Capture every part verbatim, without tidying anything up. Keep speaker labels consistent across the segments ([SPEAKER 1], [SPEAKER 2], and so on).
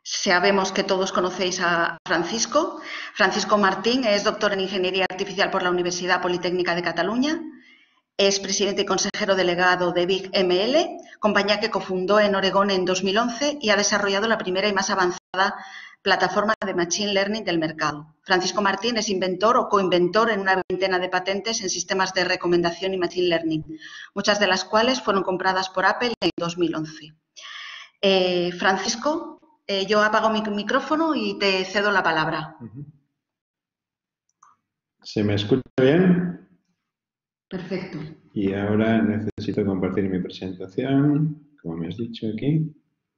[SPEAKER 1] Sabemos que todos conocéis a Francisco. Francisco Martín es doctor en Ingeniería Artificial por la Universidad Politécnica de Cataluña. Es presidente y consejero delegado de Big M L, compañía que cofundó en Oregón en dos mil once y ha desarrollado la primera y más avanzada plataforma de Machine Learning del mercado. Francisco Martín es inventor o coinventor en una veintena de patentes en sistemas de recomendación y Machine Learning, muchas de las cuales fueron compradas por Apple en dos mil once. Eh, Francisco, eh, yo apago mi micrófono y te cedo la palabra.
[SPEAKER 2] ¿Se me escucha bien?
[SPEAKER 1] Perfecto.
[SPEAKER 2] Y ahora necesito compartir mi presentación, como me has dicho aquí.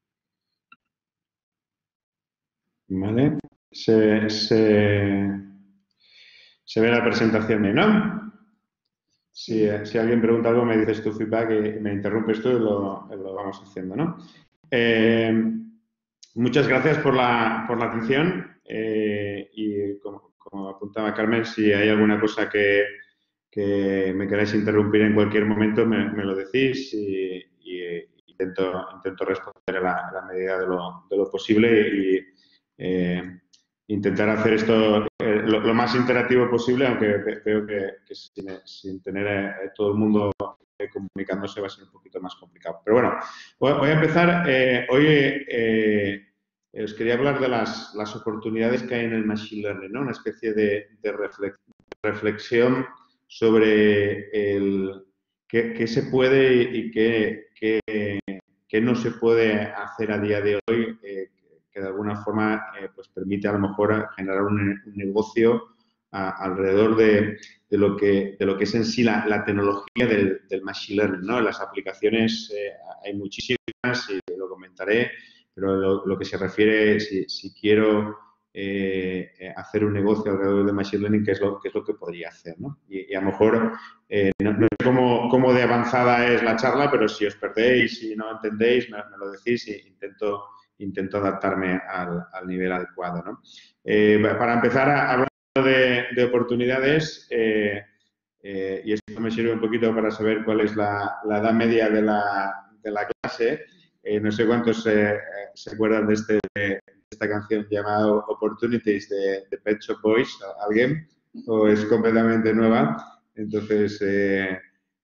[SPEAKER 2] Vale. Se, se, se ve la presentación bien, ¿no? Si, si alguien pregunta algo, me dices tu feedback y me interrumpes tú y lo, lo vamos haciendo, ¿no? Eh, muchas gracias por la, por la atención eh, y como, como apuntaba Carmen, si hay alguna cosa que, que me queráis interrumpir en cualquier momento, me, me lo decís y, y intento, intento responder a la, a la medida de lo, de lo posible y eh, intentar hacer esto eh, lo, lo más interactivo posible, aunque creo que, que sin, sin tener eh, todo el mundo eh, comunicándose va a ser un poquito más complicado. Pero bueno, voy, voy a empezar. Eh, hoy eh, os quería hablar de las, las oportunidades que hay en el Machine Learning, ¿no? Una especie de, de reflex, reflexión sobre el, qué, qué se puede y qué, qué, qué no se puede hacer a día de hoy, eh, que de alguna forma eh, pues permite a lo mejor generar un, un negocio a, alrededor de, de, lo que, de lo que es en sí la, la tecnología del, del Machine Learning, ¿no? Las aplicaciones eh, hay muchísimas y lo comentaré, pero lo, lo que se refiere, si, si quiero eh, hacer un negocio alrededor del Machine Learning, ¿qué es lo, qué es lo que podría hacer, ¿no? Y, y a lo mejor eh, no, no sé cómo, cómo de avanzada es la charla, pero si os perdéis, si no entendéis, me, me lo decís e intento intento adaptarme al, al nivel adecuado, ¿no? Eh, para empezar, hablando de, de oportunidades, eh, eh, y esto me sirve un poquito para saber cuál es la, la edad media de la, de la clase, eh, no sé cuántos eh, se acuerdan de, este, de esta canción llamada Opportunities de, de Pet Shop Boys, ¿alguien? ¿O es completamente nueva? Entonces, eh,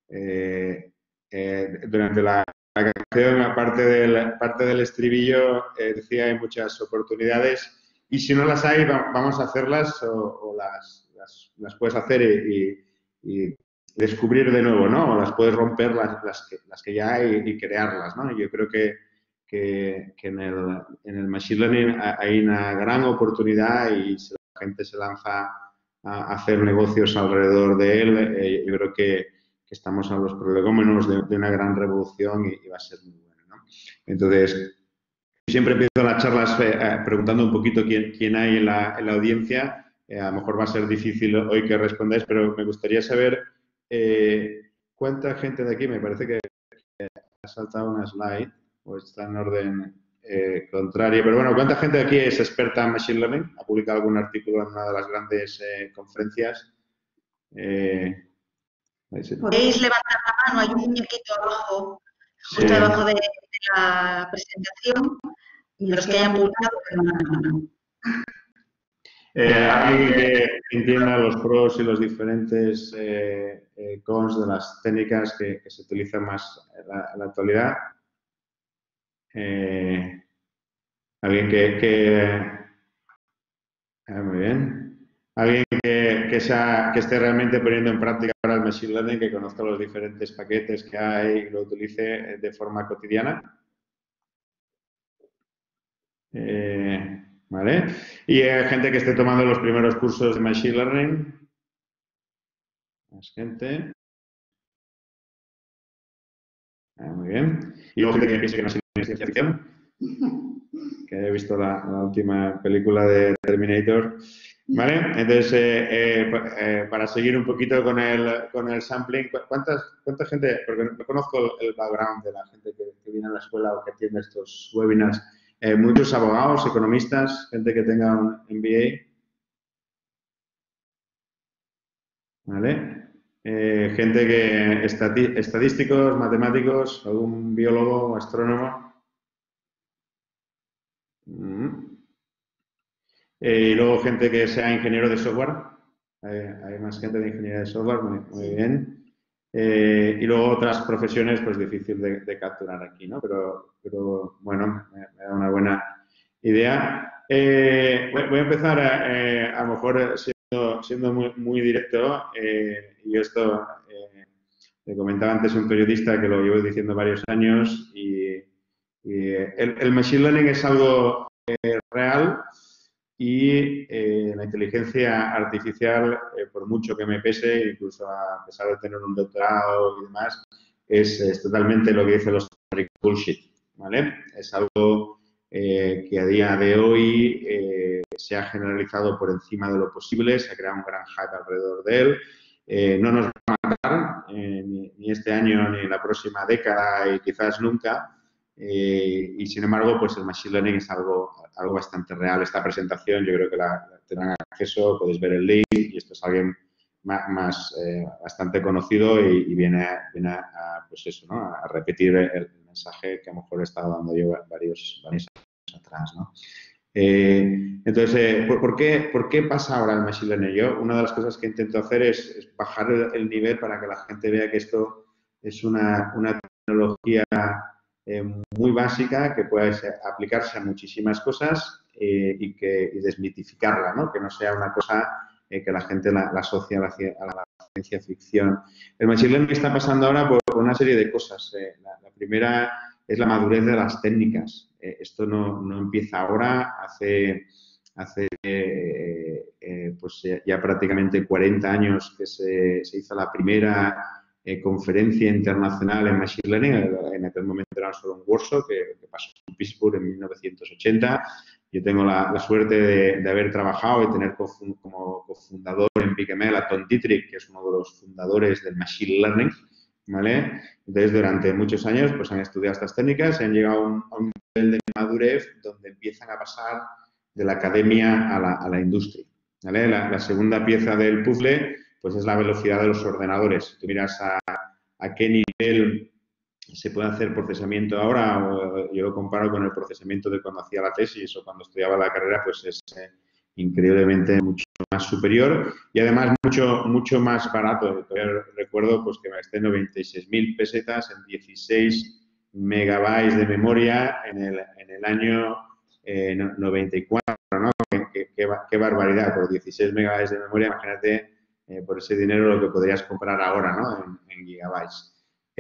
[SPEAKER 2] eh, eh, durante la La canción, aparte del, parte del estribillo, eh, decía hay muchas oportunidades y si no las hay, va, vamos a hacerlas o, o las, las, las puedes hacer y, y, y descubrir de nuevo, ¿no? O las puedes romper las, las, que, las que ya hay y crearlas, ¿no? Yo creo que, que, que en, el, en el Machine Learning hay una gran oportunidad y si la gente se lanza a hacer negocios alrededor de él, eh, yo creo que estamos a los prolegómenos de, de una gran revolución y, y va a ser muy bueno, ¿no? Entonces, siempre empiezo las charlas eh, preguntando un poquito quién, quién hay en la, en la audiencia. Eh, a lo mejor va a ser difícil hoy que respondáis, pero me gustaría saber eh, cuánta gente de aquí, me parece que ha saltado una slide o está en orden eh, contrario, pero bueno, ¿cuánta gente de aquí es experta en Machine Learning? ¿Ha publicado algún artículo en una de las grandes eh, conferencias? Eh,
[SPEAKER 1] Podéis levantar la mano, hay un muñequito abajo,
[SPEAKER 2] sí.
[SPEAKER 1] justo debajo de, de la presentación, y los que hayan publicado, levantan la mano.
[SPEAKER 2] Eh, alguien que entienda los pros y los diferentes eh, eh, cons de las técnicas que, que se utilizan más en la, en la actualidad. Eh, alguien que, que ah, muy bien. Alguien que, que, sea, que esté realmente poniendo en práctica ahora el Machine Learning, que conozca los diferentes paquetes que hay y lo utilice de forma cotidiana. Eh, ¿Vale? Y eh, gente que esté tomando los primeros cursos de Machine Learning. Más gente. Ah, muy bien. Y luego gente que piense que Machine Learning es ciencia ficción. Que haya visto la, la última película de Terminator. ¿Vale? Entonces, eh, eh, eh, para seguir un poquito con el, con el sampling, ¿cuántas, ¿cuánta gente? Porque no conozco el background de la gente que, que viene a la escuela o que atiende estos webinars. Eh, muchos abogados, economistas, gente que tenga un M B A. ¿Vale? Eh, gente que, estati estadísticos, matemáticos, algún biólogo, astrónomo. Mm. Eh, y luego gente que sea ingeniero de software. Hay, hay más gente de ingeniería de software, muy, muy bien. Eh, y luego otras profesiones, pues difícil de, de capturar aquí, ¿no? Pero, pero bueno, me, me da una buena idea. Eh, voy, voy a empezar, a, eh, a lo mejor siendo, siendo muy, muy directo, eh, y esto eh, le comentaba antes un periodista que lo llevo diciendo varios años, y, y el, el machine learning es algo eh, real. Y eh, la inteligencia artificial, eh, por mucho que me pese, incluso a pesar de tener un doctorado y demás, es, es totalmente lo que dicen los bullshit, ¿vale? Es algo eh, que a día de hoy eh, se ha generalizado por encima de lo posible, se ha creado un gran hype alrededor de él. Eh, no nos va a matar eh, ni, ni este año ni la próxima década y quizás nunca. Eh, y sin embargo, pues el machine learning es algo, algo bastante real. Esta presentación yo creo que la, la tendrán acceso, podéis ver el link, y esto es alguien más, más eh, bastante conocido y, y viene, viene a, a, pues eso, ¿no? A repetir el, el mensaje que a lo mejor he estado dando yo varios, varios años atrás, ¿no? Eh, entonces, eh, ¿por, por, qué, ¿por qué pasa ahora el machine learning? Yo, una de las cosas que intento hacer es, es bajar el, el nivel para que la gente vea que esto es una, una tecnología Eh, muy básica que puede ser, aplicarse a muchísimas cosas eh, y, que, y desmitificarla, ¿no? Que no sea una cosa eh, que la gente la, la asocia a la, a la ciencia ficción. El machine learning está pasando ahora por, por una serie de cosas. Eh, la, la primera es la madurez de las técnicas. Eh, esto no, no empieza ahora, hace, hace eh, eh, pues ya, ya prácticamente cuarenta años que se, se hizo la primera Eh, conferencia internacional en Machine Learning. En aquel momento era solo un workshop que, que pasó en Pittsburgh en mil novecientos ochenta. Yo tengo la, la suerte de, de haber trabajado y tener cofund, como cofundador en Big M L a Tom Dietrich, que es uno de los fundadores del Machine Learning, ¿vale? Entonces, durante muchos años pues han estudiado estas técnicas y han llegado a un, a un nivel de madurez donde empiezan a pasar de la academia a la, a la industria, ¿vale? La, la segunda pieza del puzzle pues es la velocidad de los ordenadores. Tú miras a, a qué nivel se puede hacer procesamiento ahora, o yo lo comparo con el procesamiento de cuando hacía la tesis o cuando estudiaba la carrera, pues es eh, increíblemente mucho más superior y además mucho, mucho más barato. Todavía recuerdo pues, que me gasté noventa y seis mil pesetas en dieciséis megabytes de memoria en el, en el año eh, noventa y cuatro, ¿no? Qué, qué, qué barbaridad, por dieciséis megabytes de memoria, imagínate Eh, por ese dinero lo que podrías comprar ahora, ¿no? En, en gigabytes.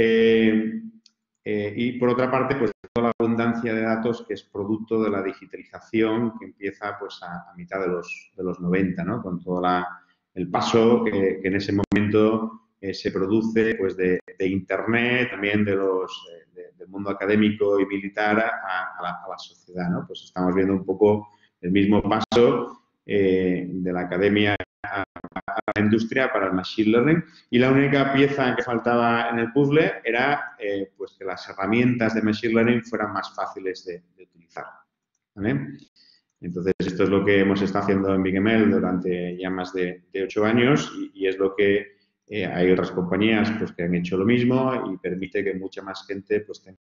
[SPEAKER 2] Eh, eh, y por otra parte, pues toda la abundancia de datos que es producto de la digitalización que empieza pues a, a mitad de los, de los noventa, ¿no? Con todo la, el paso que, que en ese momento eh, se produce pues de, de Internet, también de los, eh, de, del mundo académico y militar a, a, la, a la sociedad, ¿no? Pues estamos viendo un poco el mismo paso eh, de la academia a la industria para el machine learning y la única pieza que faltaba en el puzzle era eh, pues que las herramientas de machine learning fueran más fáciles de, de utilizar, ¿vale? Entonces, esto es lo que hemos estado haciendo en Big M L durante ya más de, de ocho años y, y es lo que eh, hay otras compañías pues, que han hecho lo mismo y permite que mucha más gente pues, tenga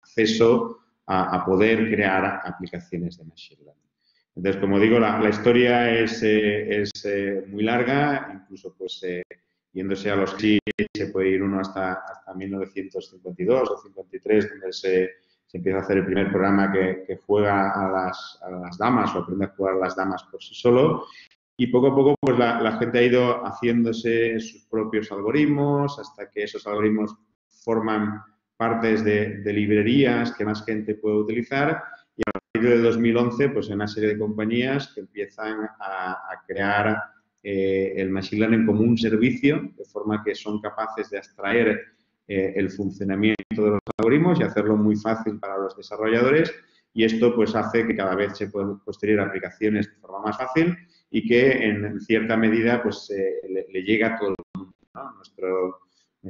[SPEAKER 2] acceso a, a poder crear aplicaciones de machine learning. Entonces, como digo, la, la historia es, eh, es eh, muy larga, incluso pues eh, yéndose a los sí se puede ir uno hasta, hasta mil novecientos cincuenta y dos o cincuenta y tres, donde se, se empieza a hacer el primer programa que, que juega a las, a las damas o aprende a jugar a las damas por sí solo. Y poco a poco pues la, la gente ha ido haciéndose sus propios algoritmos hasta que esos algoritmos forman partes de, de librerías que más gente puede utilizar. Y a partir de dos mil once, pues hay una serie de compañías que empiezan a, a crear eh, el Machine Learning como un servicio, de forma que son capaces de abstraer eh, el funcionamiento de los algoritmos y hacerlo muy fácil para los desarrolladores. Y esto pues hace que cada vez se puedan construir aplicaciones de forma más fácil y que en cierta medida pues eh, le, le llega a todo el mundo, ¿no? Nuestro,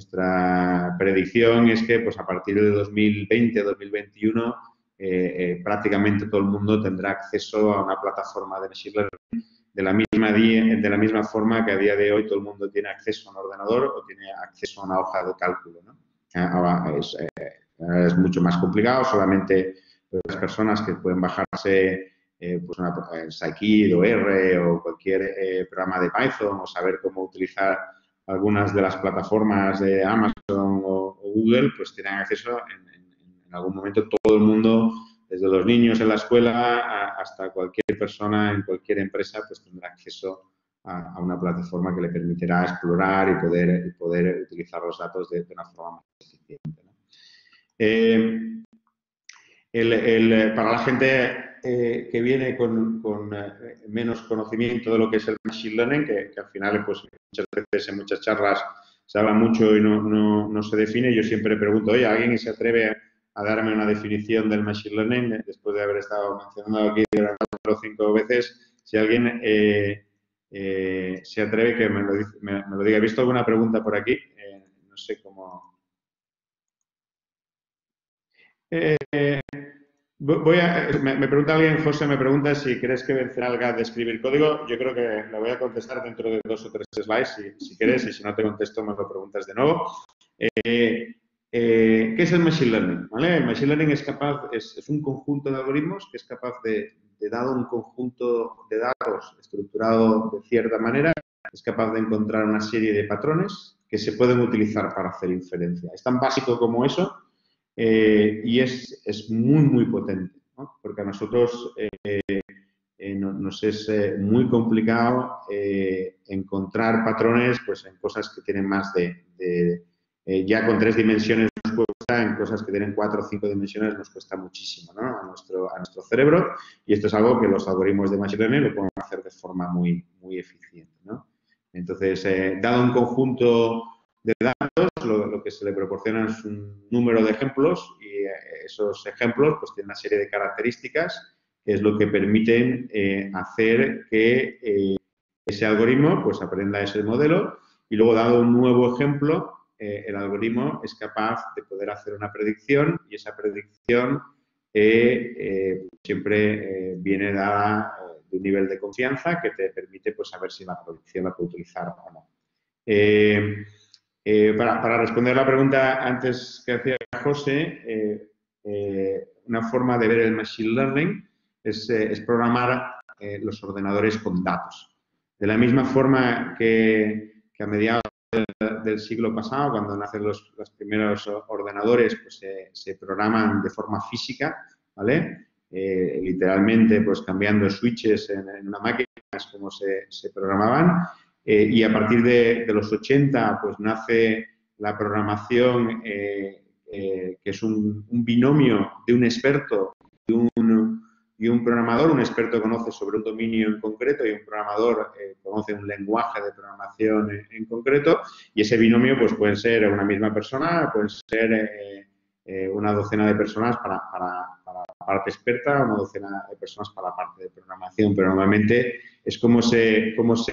[SPEAKER 2] nuestra predicción es que pues a partir de dos mil veinte, dos mil veintiuno Eh, eh, prácticamente todo el mundo tendrá acceso a una plataforma de machine learning de la, misma día, de la misma forma que a día de hoy todo el mundo tiene acceso a un ordenador o tiene acceso a una hoja de cálculo, ¿no? Ahora es, eh, es mucho más complicado, solamente pues las personas que pueden bajarse eh, pues una, Scikit o R o cualquier eh, programa de Python o saber cómo utilizar algunas de las plataformas de Amazon o, o Google, pues tienen acceso en, en, en algún momento todo el mundo, desde los niños en la escuela a, hasta cualquier persona en cualquier empresa, pues tendrá acceso a, a una plataforma que le permitirá explorar y poder, y poder utilizar los datos de, de una forma más eficiente, ¿no? Eh, el, el, para la gente eh, que viene con, con eh, menos conocimiento de lo que es el Machine Learning, que, que al final pues, muchas veces en muchas charlas se habla mucho y no, no, no se define, yo siempre pregunto, oye, ¿alguien se atreve a darme una definición del Machine Learning? Después de haber estado mencionando aquí durante cuatro o cinco veces, si alguien eh, eh, se atreve que me lo, me, me lo diga. ¿He visto alguna pregunta por aquí? Eh, no sé cómo... Eh, voy a, me, me pregunta alguien, José, me pregunta si crees que vencerá el G A T de escribir código. Yo creo que le voy a contestar dentro de dos o tres slides, si, si quieres, y si no te contesto me lo preguntas de nuevo. Eh, eh, ¿Qué es el Machine Learning? ¿Vale? El Machine Learning es capaz, es, es un conjunto de algoritmos que es capaz de, de, dado un conjunto de datos estructurado de cierta manera, es capaz de encontrar una serie de patrones que se pueden utilizar para hacer inferencia. Es tan básico como eso. Eh, y es, es muy, muy potente, ¿no? Porque a nosotros eh, eh, no, nos es eh, muy complicado eh, encontrar patrones pues, en cosas que tienen más de... de eh, ya con tres dimensiones nos cuesta, en cosas que tienen cuatro o cinco dimensiones nos cuesta muchísimo, ¿no? a, nuestro, a nuestro cerebro, y esto es algo que los algoritmos de Machine Learning lo pueden hacer de forma muy, muy eficiente, ¿no? Entonces, eh, dado un conjunto de datos, lo, lo que se le proporciona es un número de ejemplos y eh, esos ejemplos pues tienen una serie de características que es lo que permiten eh, hacer que eh, ese algoritmo pues aprenda ese modelo y luego, dado un nuevo ejemplo, eh, el algoritmo es capaz de poder hacer una predicción y esa predicción eh, eh, siempre eh, viene dada eh, de un nivel de confianza que te permite pues saber si la predicción la puede utilizar o no. Eh, Eh, para, para responder la pregunta antes que hacía José, eh, eh, una forma de ver el Machine Learning es, eh, es programar eh, los ordenadores con datos. De la misma forma que, que a mediados del, del siglo pasado, cuando nacen los, los primeros ordenadores, pues eh, se programan de forma física, ¿vale? Eh, literalmente, pues cambiando switches en, en una máquina es como se, se programaban. Eh, y a partir de, de los ochenta, pues nace la programación, eh, eh, que es un, un binomio de un experto y un, y un programador. Un experto conoce sobre un dominio en concreto y un programador eh, conoce un lenguaje de programación en, en concreto. Y ese binomio pues puede ser una misma persona, pueden ser eh, eh, una docena de personas para, para, para la parte experta, una docena de personas para la parte de programación. Pero normalmente es como se, cómo se,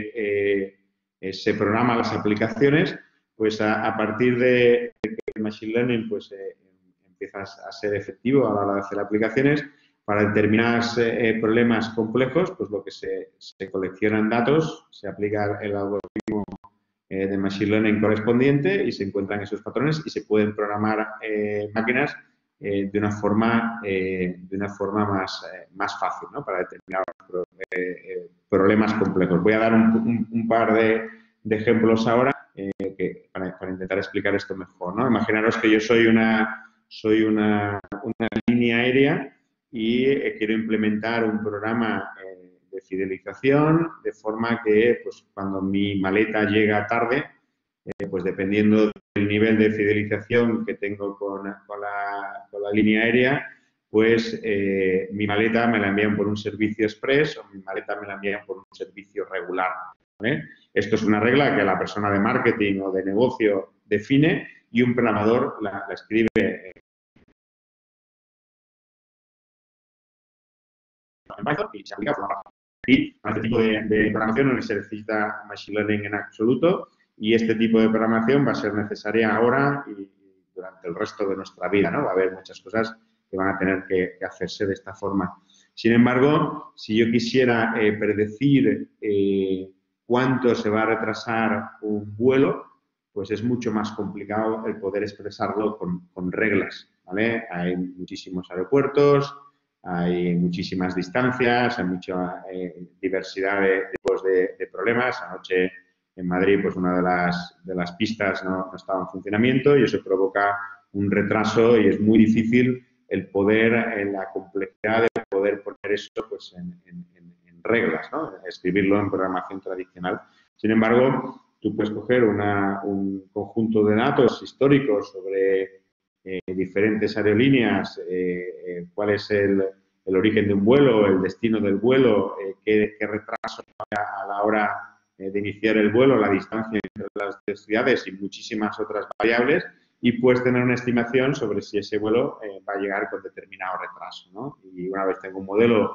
[SPEAKER 2] eh, eh, se programan las aplicaciones, pues a, a partir de que el Machine Learning pues, eh, empieza a ser efectivo a la hora de hacer aplicaciones. Para determinados eh, problemas complejos, pues lo que se, se coleccionan datos, se aplica el algoritmo eh, de Machine Learning correspondiente y se encuentran esos patrones y se pueden programar eh, máquinas eh, de una forma, eh, de una forma más, eh, más fácil, ¿no? Para determinados pro, eh, problemas complejos. Voy a dar un, un, un par de, de ejemplos ahora eh, que, para, para intentar explicar esto mejor, ¿no? Imaginaros que yo soy una, soy una, una línea aérea y eh, quiero implementar un programa eh, de fidelización, de forma que pues, cuando mi maleta llega tarde, eh, pues dependiendo del nivel de fidelización que tengo con, con, la, con la línea aérea, pues eh, mi maleta me la envían por un servicio express o mi maleta me la envían por un servicio regular, ¿vale? Esto es una regla que la persona de marketing o de negocio define y un programador la, la escribe eh, en Python y se aplica por la Y para este tipo de, de programación no se necesita Machine Learning en absoluto y este tipo de programación va a ser necesaria ahora y durante el resto de nuestra vida, ¿no? Va a haber muchas cosas que van a tener que, que hacerse de esta forma. Sin embargo, si yo quisiera eh, predecir eh, cuánto se va a retrasar un vuelo, pues es mucho más complicado el poder expresarlo con, con reglas, ¿vale? Hay muchísimos aeropuertos, hay muchísimas distancias, hay mucha eh, diversidad de tipos de, de problemas. Anoche en Madrid, pues una de las, de las pistas no, no estaba en funcionamiento y eso provoca un retraso y es muy difícil el poder, en la complejidad de poder poner eso pues, en, en, en reglas, ¿no? Escribirlo en programación tradicional. Sin embargo, tú puedes coger una, un conjunto de datos históricos sobre eh, diferentes aerolíneas, eh, eh, cuál es el, el origen de un vuelo, el destino del vuelo, eh, qué, qué retraso a la hora eh, de iniciar el vuelo, la distancia entre las dos ciudades y muchísimas otras variables, y puedes tener una estimación sobre si ese vuelo eh, va a llegar con determinado retraso, ¿no? Y una vez tengo un modelo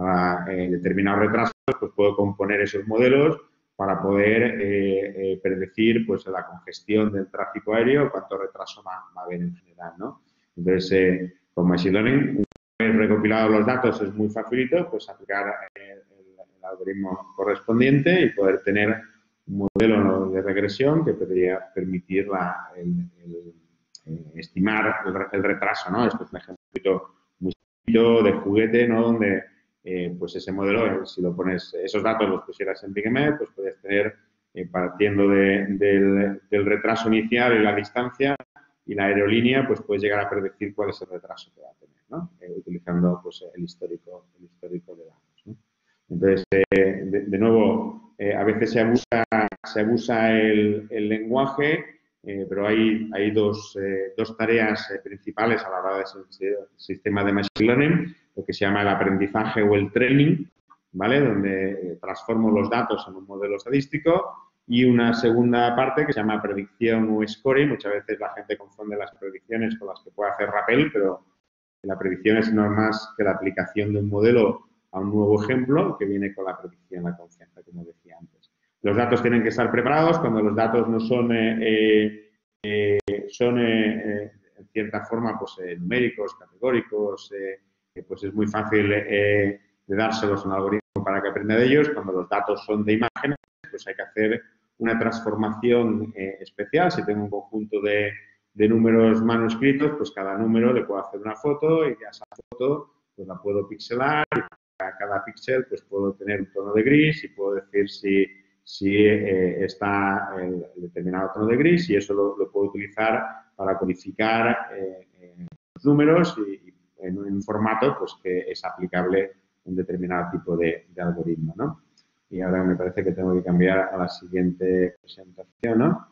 [SPEAKER 2] a eh, determinados retrasos, pues puedo componer esos modelos para poder eh, eh, predecir pues, la congestión del tráfico aéreo, cuánto retraso va, va a haber en general, ¿no? Entonces, eh, con Machine Learning, una vez recopilados los datos, es muy facilito pues, aplicar eh, el, el algoritmo correspondiente y poder tener un modelo de regresión que podría permitir la, el, el, eh, estimar el, el retraso, ¿no? Esto es un ejemplo muy sencillo de juguete, ¿no? Donde Eh, pues ese modelo, si lo pones, esos datos los pusieras en Big M L, pues puedes tener, eh, partiendo de, del, del retraso inicial y la distancia y la aerolínea, pues puedes llegar a predecir cuál es el retraso que va a tener, ¿no? Eh, utilizando pues el histórico, el histórico de datos, ¿no? Entonces, eh, de, de nuevo, eh, a veces se abusa, se abusa el, el lenguaje, eh, pero hay, hay dos, eh, dos tareas eh, principales a la hora del sistema de Machine Learning, lo que se llama el aprendizaje o el training, ¿vale? Donde transformo los datos en un modelo estadístico, y una segunda parte que se llama predicción o scoring. Muchas veces la gente confunde las predicciones con las que puede hacer Rappel, pero la predicción es no más que la aplicación de un modelo a un nuevo ejemplo que viene con la predicción, la confianza, como decía antes. Los datos tienen que estar preparados. Cuando los datos no son, eh, eh, son eh, en cierta forma, pues, eh, numéricos, categóricos, eh, pues es muy fácil eh, de dárselos a un algoritmo para que aprenda de ellos. Cuando los datos son de imágenes, pues hay que hacer una transformación eh, especial. Si tengo un conjunto de, de números manuscritos, pues cada número le puedo hacer una foto y a esa foto pues la puedo pixelar, y a cada píxel pues puedo tener un tono de gris y puedo decir si, si eh, está el, el determinado tono de gris, y eso lo, lo puedo utilizar para codificar eh, eh, los números y, y en un formato pues, que es aplicable a un determinado tipo de, de algoritmo, ¿no? Y ahora me parece que tengo que cambiar a la siguiente presentación, ¿no?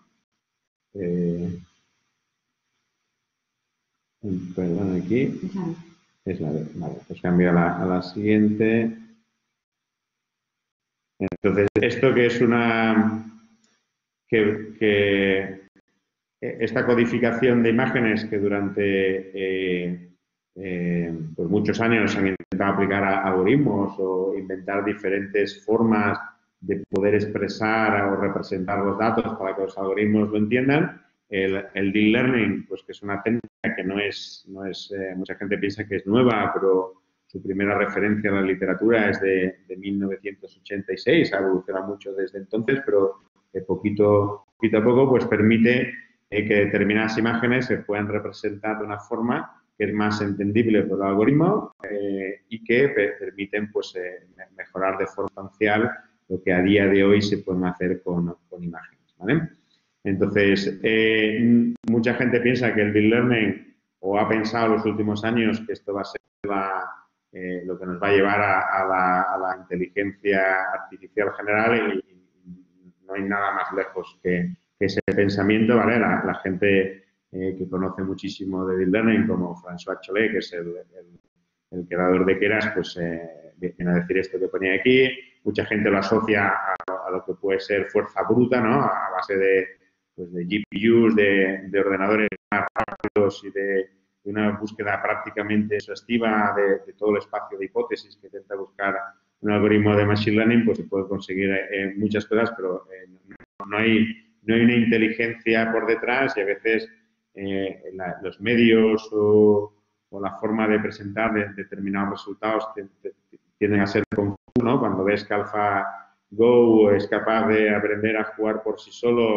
[SPEAKER 2] Eh, perdón, aquí. Es la de, vale, pues cambio a la, a la siguiente. Entonces, esto que es una... que, que esta codificación de imágenes que durante eh, eh, pues muchos años han intentado aplicar a algoritmos o inventar diferentes formas de poder expresar o representar los datos para que los algoritmos lo entiendan. El, el deep learning, pues que es una técnica que no es, no es eh, mucha gente piensa que es nueva, pero su primera referencia en la literatura es de, de mil novecientos ochenta y seis, ha evolucionado mucho desde entonces, pero eh, poquito, poquito a poco pues permite eh, que determinadas imágenes se puedan representar de una forma que es más entendible por el algoritmo eh, y que permiten pues, eh, mejorar de forma sustancial lo que a día de hoy se pueden hacer con, con imágenes, ¿vale? Entonces, eh, mucha gente piensa que el deep learning, o ha pensado en los últimos años que esto va a ser la, eh, lo que nos va a llevar a, a, la, a la inteligencia artificial general, y, y no hay nada más lejos que, que ese pensamiento, ¿vale? La, la gente eh, que conoce muchísimo de deep learning, como François Chollet, que es el, el, el creador de Keras, pues eh, viene a decir esto que ponía aquí. Mucha gente lo asocia a, a lo que puede ser fuerza bruta, ¿no? A base de, pues, de G P Us, de, de ordenadores más rápidos y de, de una búsqueda prácticamente exhaustiva de, de todo el espacio de hipótesis que intenta buscar un algoritmo de Machine Learning, pues se puede conseguir eh, muchas cosas, pero eh, no, no, hay, no hay una inteligencia por detrás, y a veces eh, la, los medios o, o la forma de presentar de, determinados resultados tienden a ser confusos, ¿no? Cuando ves que AlphaGo es capaz de aprender a jugar por sí solo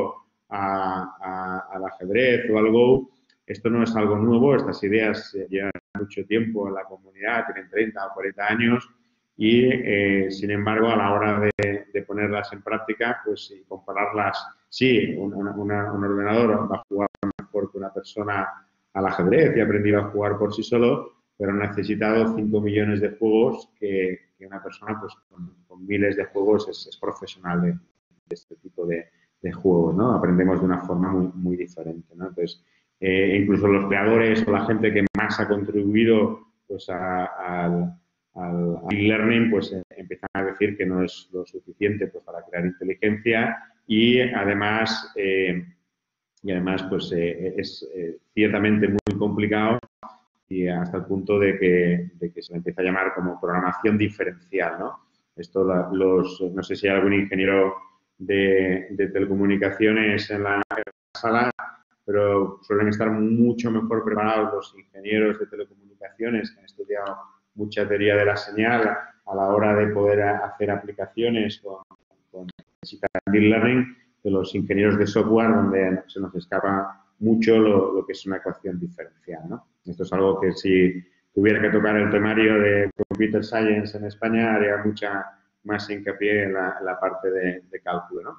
[SPEAKER 2] a, a, al ajedrez o al Go, esto no es algo nuevo, estas ideas llevan mucho tiempo en la comunidad, tienen treinta o cuarenta años y, eh, sin embargo, a la hora de, de ponerlas en práctica, pues y compararlas, sí, una, una, un ordenador va a jugar mejor que una persona al ajedrez y ha aprendido a jugar por sí solo, pero ha necesitado cinco millones de juegos que, que una persona pues con, con miles de juegos es, es profesional de, de este tipo de, de juegos, ¿no? Aprendemos de una forma muy, muy diferente, ¿no? Entonces, eh, incluso los creadores o la gente que más ha contribuido pues al al e-learning, pues eh, empiezan a decir que no es lo suficiente pues, para crear inteligencia y además, eh, y además pues, eh, es eh, ciertamente muy complicado y hasta el punto de que, de que se le empieza a llamar como programación diferencial, ¿no? Esto, la, los, no sé si hay algún ingeniero de, de telecomunicaciones en la, en la sala, pero suelen estar mucho mejor preparados los ingenieros de telecomunicaciones que han estudiado mucha teoría de la señal a la hora de poder hacer aplicaciones con, con deep learning de los ingenieros de software, donde se nos escapa mucho lo, lo que es una ecuación diferencial, ¿no? Esto es algo que si tuviera que tocar el temario de Computer Science en España, haría mucha más hincapié en la, en la parte de, de cálculo, ¿no?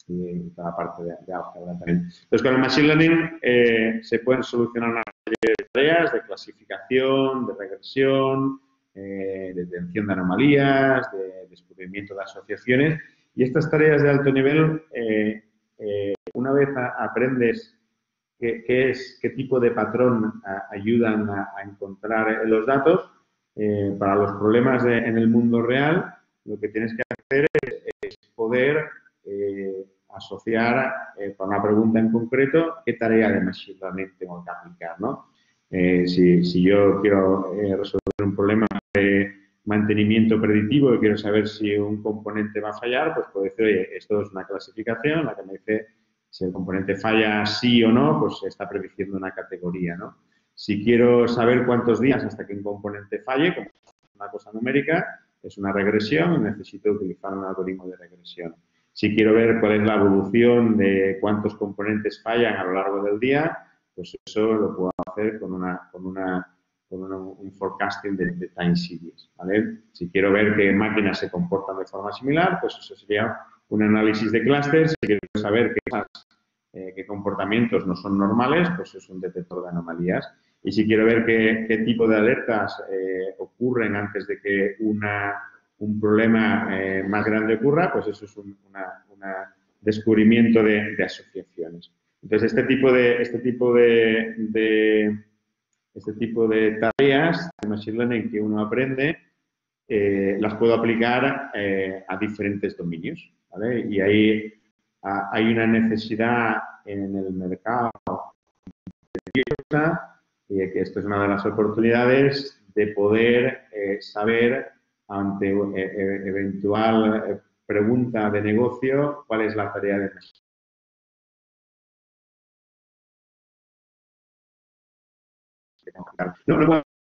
[SPEAKER 2] Y toda la parte de, de álgebra también. Entonces, con el Machine Learning eh, se pueden solucionar una serie de tareas de clasificación, de regresión, eh, de detección de anomalías, de descubrimiento de asociaciones. Y estas tareas de alto nivel, eh, eh, una vez a, aprendes qué, qué, es, qué tipo de patrón a, ayudan a, a encontrar los datos, eh, para los problemas de, en el mundo real, lo que tienes que hacer es, es poder eh, asociar eh, para una pregunta en concreto qué tarea de Machine Learning tengo que aplicar, ¿no? Eh, si, si yo quiero eh, resolver un problema de mantenimiento predictivo y quiero saber si un componente va a fallar, pues puedo decir, oye, esto es una clasificación, la que me dice si el componente falla sí o no, pues se está prediciendo una categoría, ¿no? Si quiero saber cuántos días hasta que un componente falle, como una cosa numérica, es una regresión y necesito utilizar un algoritmo de regresión. Si quiero ver cuál es la evolución de cuántos componentes fallan a lo largo del día, pues eso lo puedo hacer con, una, con, una, con una, un forecasting de, de time series, ¿vale? Si quiero ver qué máquinas se comportan de forma similar, pues eso sería un análisis de clústeres. Si quiero saber qué, eh, qué comportamientos no son normales, pues es un detector de anomalías. Y si quiero ver qué, qué tipo de alertas eh, ocurren antes de que una, un problema eh, más grande ocurra, pues eso es un una, una descubrimiento de, de asociaciones. Entonces, este tipo de, este tipo de, de, este tipo de tareas de Machine Learning que uno aprende, eh, las puedo aplicar eh, a diferentes dominios, ¿vale? Y ahí a, hay una necesidad en el mercado y que esto es una de las oportunidades de poder eh, saber ante eh, eventual eh, pregunta de negocio cuál es la tarea de Machine Learning. No, no,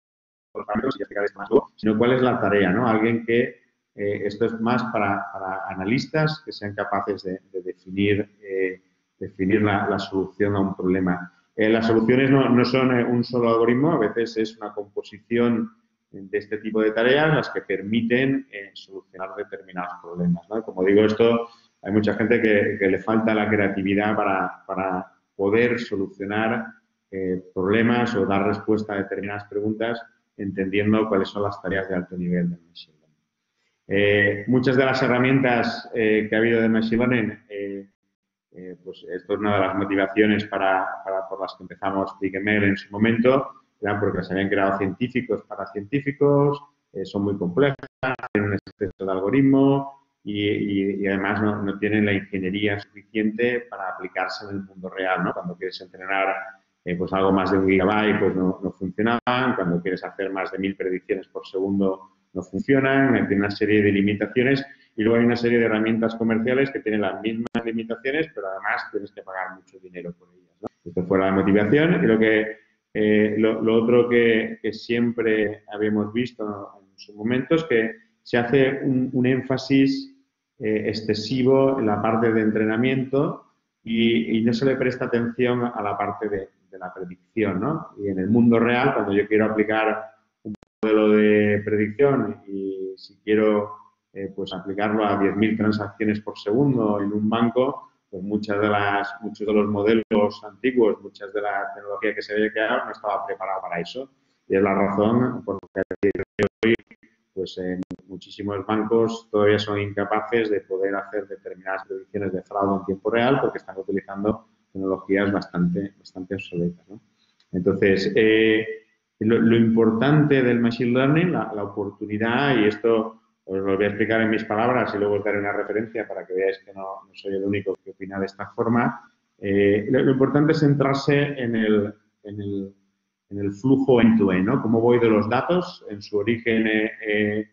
[SPEAKER 2] sino cuál es la tarea, ¿no? Alguien que, eh, esto es más para, para analistas que sean capaces de, de definir, eh, definir la, la solución a un problema. Eh, las soluciones no, no son un solo algoritmo, a veces es una composición de este tipo de tareas las que permiten eh, solucionar determinados problemas, ¿no? Como digo, esto hay mucha gente que, que le falta la creatividad para, para poder solucionar eh, problemas o dar respuesta a determinadas preguntas entendiendo cuáles son las tareas de alto nivel del Machine Learning. Eh, muchas de las herramientas eh, que ha habido de Machine Learning, eh, eh, pues esto es una de las motivaciones para, para, por las que empezamos BigML en su momento, eran porque se habían creado científicos para científicos, eh, son muy complejas, tienen un exceso de algoritmo y, y, y además no, no tienen la ingeniería suficiente para aplicarse en el mundo real, ¿no? Cuando quieres entrenar Eh, pues algo más de un gigabyte pues no, no funcionaban, cuando quieres hacer más de mil predicciones por segundo no funcionan, tiene una serie de limitaciones y luego hay una serie de herramientas comerciales que tienen las mismas limitaciones, pero además tienes que pagar mucho dinero por ellas, ¿no? Esto fue la motivación y lo, que, eh, lo, lo otro que, que siempre habíamos visto en su momento es que se hace un, un énfasis eh, excesivo en la parte de entrenamiento y, y no se le presta atención a la parte de, de la predicción, ¿no? Y en el mundo real, cuando yo quiero aplicar un modelo de predicción y si quiero eh, pues aplicarlo a diez mil transacciones por segundo en un banco, pues muchas de las, muchos de los modelos antiguos, muchas de la tecnología que se había creado no estaba preparada para eso. Y es la razón por la que hoy pues en muchísimos bancos todavía son incapaces de poder hacer determinadas predicciones de fraude en tiempo real porque están utilizando tecnologías bastante, bastante obsoletas, ¿no? Entonces, eh, lo, lo importante del Machine Learning, la, la oportunidad, y esto os lo voy a explicar en mis palabras y luego os daré una referencia para que veáis que no, no soy el único que opina de esta forma. Eh, lo, lo importante es centrarse en el, en el, en el flujo end-to-end, ¿no? Cómo voy de los datos en su origen eh,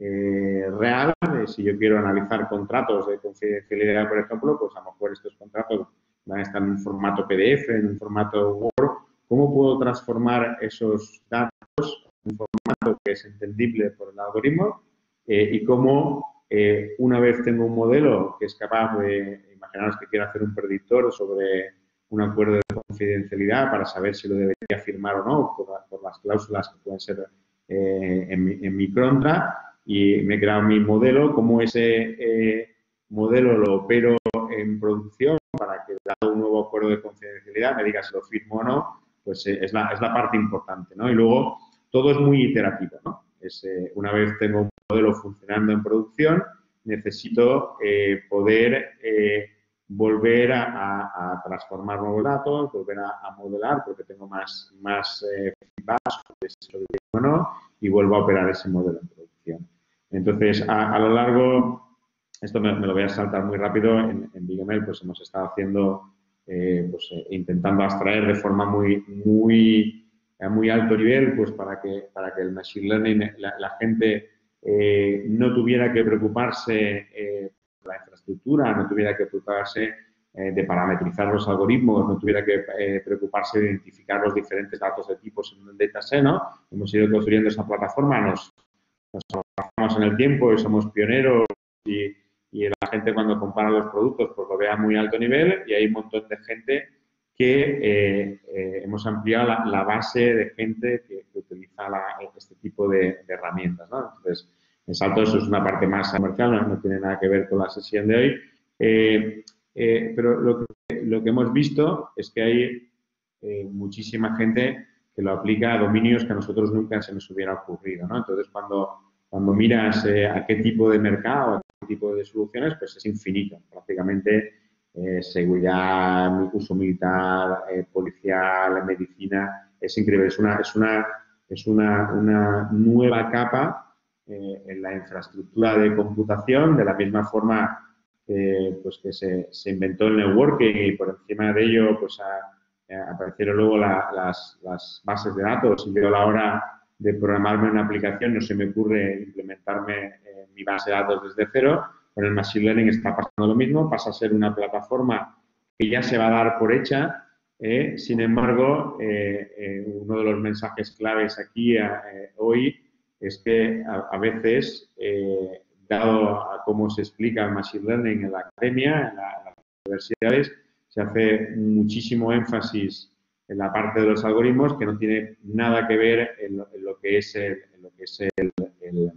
[SPEAKER 2] eh, real. Eh, si yo quiero analizar contratos de confidencialidad, por ejemplo, pues a lo mejor estos contratos van a estar en un formato P D F, en un formato Word. ¿Cómo puedo transformar esos datos en un formato que es entendible por el algoritmo? Eh, y cómo, eh, una vez tengo un modelo que es capaz de, imaginaos que quiero hacer un predictor sobre un acuerdo de confidencialidad para saber si lo debería firmar o no por, la, por las cláusulas que pueden ser eh, en, mi, en mi contra, y me he creado mi modelo, cómo ese eh, modelo lo opero en producción para que, dado un nuevo acuerdo de confidencialidad, me diga si lo firmo o no, pues eh, es, la, es la parte importante, ¿no? Y luego, todo es muy iterativo, ¿no? Es, eh, una vez tengo un modelo funcionando en producción, necesito eh, poder eh, volver a, a, a transformar nuevos datos, volver a, a modelar porque tengo más, más eh, feedback sobre si lo digo o no, y vuelvo a operar ese modelo en producción. Entonces, a, a lo largo, esto me, me lo voy a saltar muy rápido, en, en Big M L pues hemos estado haciendo, eh, pues eh, intentando abstraer de forma muy, muy a muy alto nivel, pues para que, para que el Machine Learning, la, la gente eh, no tuviera que preocuparse eh, por la infraestructura, no tuviera que preocuparse eh, de parametrizar los algoritmos, no tuviera que eh, preocuparse de identificar los diferentes datos de tipos en un dataset, ¿no? Hemos ido construyendo esa plataforma, nos, nos avanzamos en el tiempo y somos pioneros y, y la gente cuando compara los productos pues lo ve a muy alto nivel y hay un montón de gente que eh, eh, hemos ampliado la, la base de gente que, que utiliza la, este tipo de, de herramientas, ¿no? Entonces, en Salto eso es una parte más comercial, no, no tiene nada que ver con la sesión de hoy. Eh, eh, pero lo que, lo que hemos visto es que hay eh, muchísima gente que lo aplica a dominios que a nosotros nunca se nos hubiera ocurrido, ¿no? Entonces, cuando, cuando miras eh, a qué tipo de mercado, a qué tipo de soluciones, pues es infinito. Prácticamente Eh, seguridad, uso militar, eh, policial, medicina, es increíble, es una, es una, es una, una nueva capa eh, en la infraestructura de computación, de la misma forma eh, pues que se, se inventó el networking y por encima de ello pues a, a aparecieron luego la, las, las bases de datos y yo a la hora de programarme una aplicación no se me ocurre implementarme eh, mi base de datos desde cero. Con el Machine Learning está pasando lo mismo, pasa a ser una plataforma que ya se va a dar por hecha. Eh, sin embargo, eh, eh, uno de los mensajes claves aquí eh, hoy es que a, a veces, eh, dado a cómo se explica el Machine Learning en la academia, en, la, en las universidades, se hace muchísimo énfasis en la parte de los algoritmos que no tiene nada que ver en lo, en lo que es el, en lo que es el, el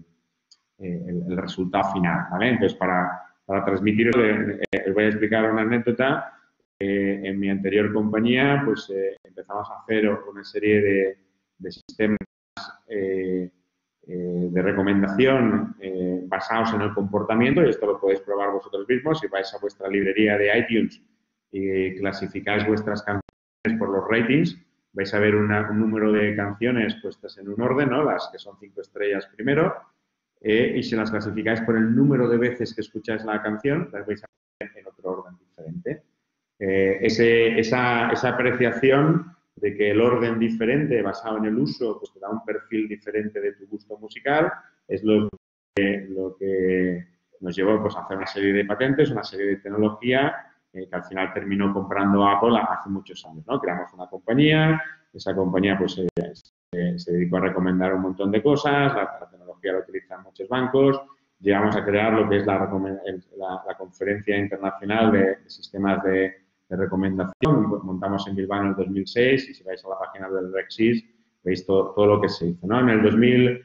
[SPEAKER 2] El, el resultado final, ¿vale? Entonces, para, para transmitirlo, eh, eh, os voy a explicar una anécdota. Eh, en mi anterior compañía, pues eh, empezamos a hacer una serie de, de sistemas eh, eh, de recomendación eh, basados en el comportamiento, y esto lo podéis probar vosotros mismos. Si vais a vuestra librería de iTunes y clasificáis vuestras canciones por los ratings, vais a ver una, un número de canciones puestas en un orden, ¿no? Las que son cinco estrellas primero. Eh, y si las clasificáis por el número de veces que escucháis la canción, las vais a ver en otro orden diferente. Eh, ese, esa, esa apreciación de que el orden diferente basado en el uso pues te da un perfil diferente de tu gusto musical es lo que, lo que nos llevó pues, a hacer una serie de patentes, una serie de tecnología eh, que al final terminó comprando Apple hace muchos años, ¿no? Creamos una compañía, esa compañía pues eh, se, se dedicó a recomendar un montón de cosas, la, la tecnología la utilizan muchos bancos, llegamos a crear lo que es la, la, la Conferencia Internacional de, de Sistemas de, de recomendación. Montamos en Bilbao en el dos mil seis y si vais a la página del RecSys veis todo, todo lo que se hizo, ¿no? En el dos mil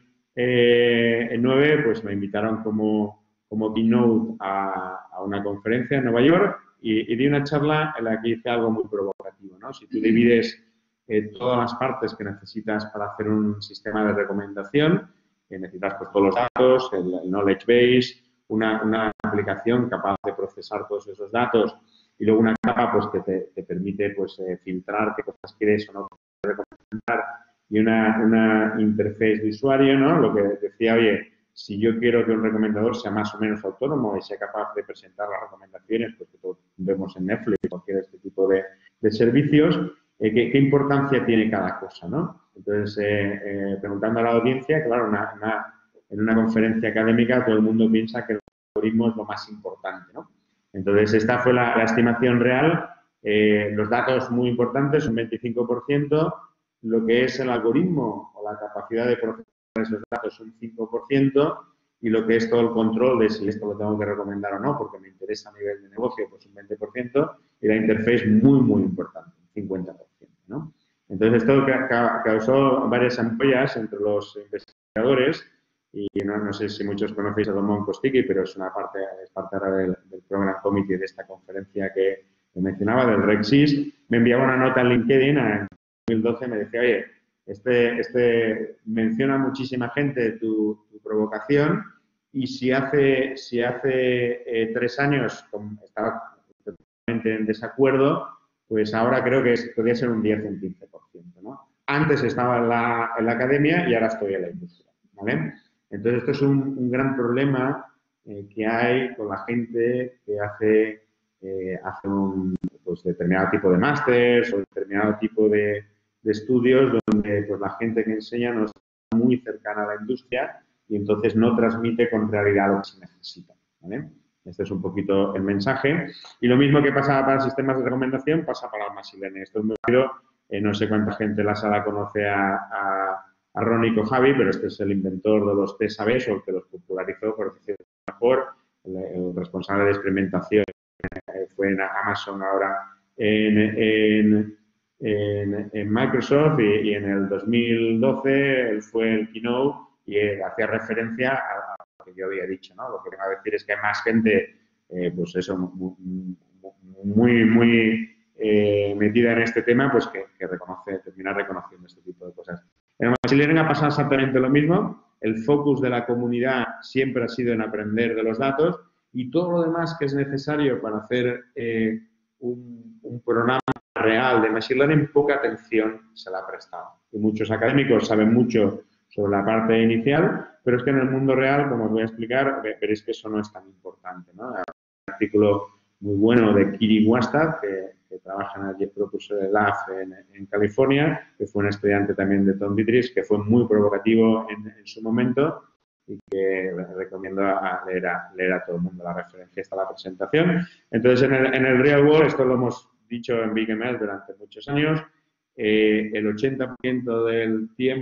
[SPEAKER 2] nueve pues me invitaron como, como keynote a, a una conferencia en Nueva York y, y di una charla en la que hice algo muy provocativo, ¿no? Si tú divides eh, todas las partes que necesitas para hacer un sistema de recomendación, que necesitas pues todos los datos, el, el knowledge base, una, una aplicación capaz de procesar todos esos datos y luego una capa pues que te, te permite pues eh, filtrar qué cosas quieres o no recomendar y una, una interface de usuario, ¿no? Lo que decía, oye, si yo quiero que un recomendador sea más o menos autónomo y sea capaz de presentar las recomendaciones, pues que todos vemos en Netflix o cualquier este tipo de, de servicios, eh, ¿qué, ¿qué importancia tiene cada cosa, ¿no? Entonces, eh, eh, preguntando a la audiencia, claro, una, una, en una conferencia académica todo el mundo piensa que el algoritmo es lo más importante, ¿no? Entonces, esta fue la, la estimación real. Eh, los datos muy importantes, un veinticinco por ciento, lo que es el algoritmo o la capacidad de procesar esos datos, un cinco por ciento, y lo que es todo el control de si esto lo tengo que recomendar o no, porque me interesa a nivel de negocio, pues un veinte por ciento, y la interface muy, muy importante, un cincuenta por ciento, ¿no? Entonces, esto ca causó varias ampollas entre los investigadores, y no, no sé si muchos conocéis a Domon Kostiki, pero es una parte, es parte ahora del, del Program Committee de esta conferencia que, que mencionaba, del RecSys. Me enviaba una nota en LinkedIn en dos mil doce, me decía, oye, este, este menciona muchísima gente tu, tu provocación y si hace, si hace eh, tres años estaba totalmente en desacuerdo, pues ahora creo que es, podría ser un diez o un quince por ciento, ¿no? Antes estaba en la, en la academia y ahora estoy en la industria, ¿vale? Entonces, esto es un, un gran problema eh, que hay con la gente que hace, eh, hace un pues, determinado tipo de másters o determinado tipo de, de estudios donde pues, la gente que enseña no está muy cercana a la industria y entonces no transmite con realidad lo que se necesita, ¿vale? Este es un poquito el mensaje. Y lo mismo que pasa para sistemas de recomendación pasa para el Machine Learning. Esto es muy rápido. Eh, no sé cuánta gente en la sala conoce a, a a Ronnie Kojavi, pero este es el inventor de los test A B o el que los popularizó, por decirlo mejor, el, el responsable de experimentación eh, fue en Amazon, ahora en, en, en, en Microsoft y, y en el dos mil doce él fue el keynote y él hacía referencia a, a lo que yo había dicho, ¿no? Lo que vengo a decir es que hay más gente, eh, pues eso, muy, muy, muy eh, metida en este tema, pues que, que reconoce, termina reconociendo este tipo de cosas. En el Machine Learning ha pasado exactamente lo mismo. El focus de la comunidad siempre ha sido en aprender de los datos y todo lo demás que es necesario para hacer eh, un, un programa real de Machine Learning, poca atención se le ha prestado. Y muchos académicos saben mucho sobre la parte inicial, pero es que en el mundo real, como os voy a explicar, veréis que eso no es tan importante, ¿no? Hay un artículo muy bueno de Kiri Wastad, que, que trabaja en el Jet Propulsor Lab en, en California, que fue un estudiante también de Tom Dietrich, que fue muy provocativo en, en su momento y que recomiendo a leer, a leer a todo el mundo. La referencia está en la presentación. Entonces, en el, en el real world, esto lo hemos dicho en Big M L durante muchos años, eh, el ochenta por ciento del tiempo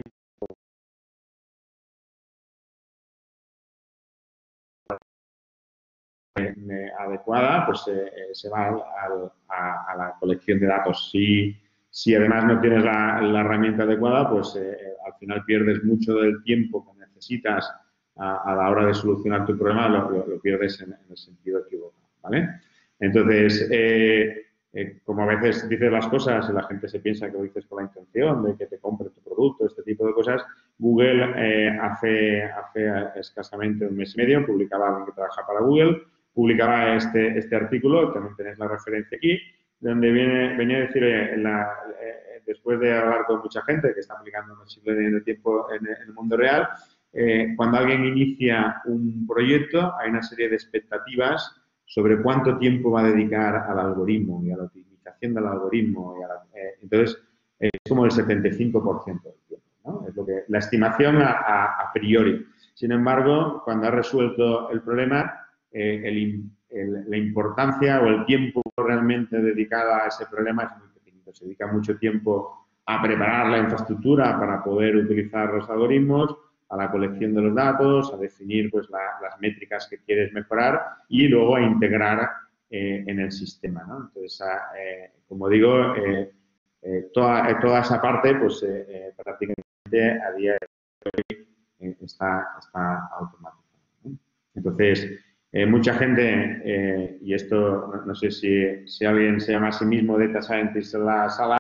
[SPEAKER 2] adecuada, pues eh, se va al, a, a la colección de datos. Si, si además no tienes la, la herramienta adecuada, pues eh, al final pierdes mucho del tiempo que necesitas a, a la hora de solucionar tu problema, lo, lo, lo pierdes en, en el sentido equivocado, ¿vale? Entonces, eh, eh, como a veces dices las cosas y la gente se piensa que lo dices con la intención de que te compre tu producto, este tipo de cosas, Google eh, hace, hace escasamente un mes y medio publicaba alguien que trabaja para Google, publicaba este, este artículo, también tenéis la referencia aquí, donde viene, venía a decir, oye, la, eh, después de hablar con mucha gente que está aplicando Machine Learning en el tiempo, en, en el mundo real, eh, cuando alguien inicia un proyecto, hay una serie de expectativas sobre cuánto tiempo va a dedicar al algoritmo y a la optimización del algoritmo. Y a la, eh, entonces, es como el setenta y cinco por ciento del tiempo, ¿no? Es lo que, la estimación a, a, a priori. Sin embargo, cuando ha resuelto el problema, Eh, el, el, la importancia o el tiempo realmente dedicado a ese problema es muy pequeñito. Se dedica mucho tiempo a preparar la infraestructura para poder utilizar los algoritmos, a la colección de los datos, a definir pues, la, las métricas que quieres mejorar y luego a integrar eh, en el sistema, ¿no? Entonces, a, eh, como digo, eh, eh, toda, toda esa parte, pues eh, eh, prácticamente a día de hoy eh, está, está automatizada, ¿no? Entonces, eh, mucha gente, eh, y esto no, no sé si, si alguien se llama a sí mismo Data Scientist en la sala,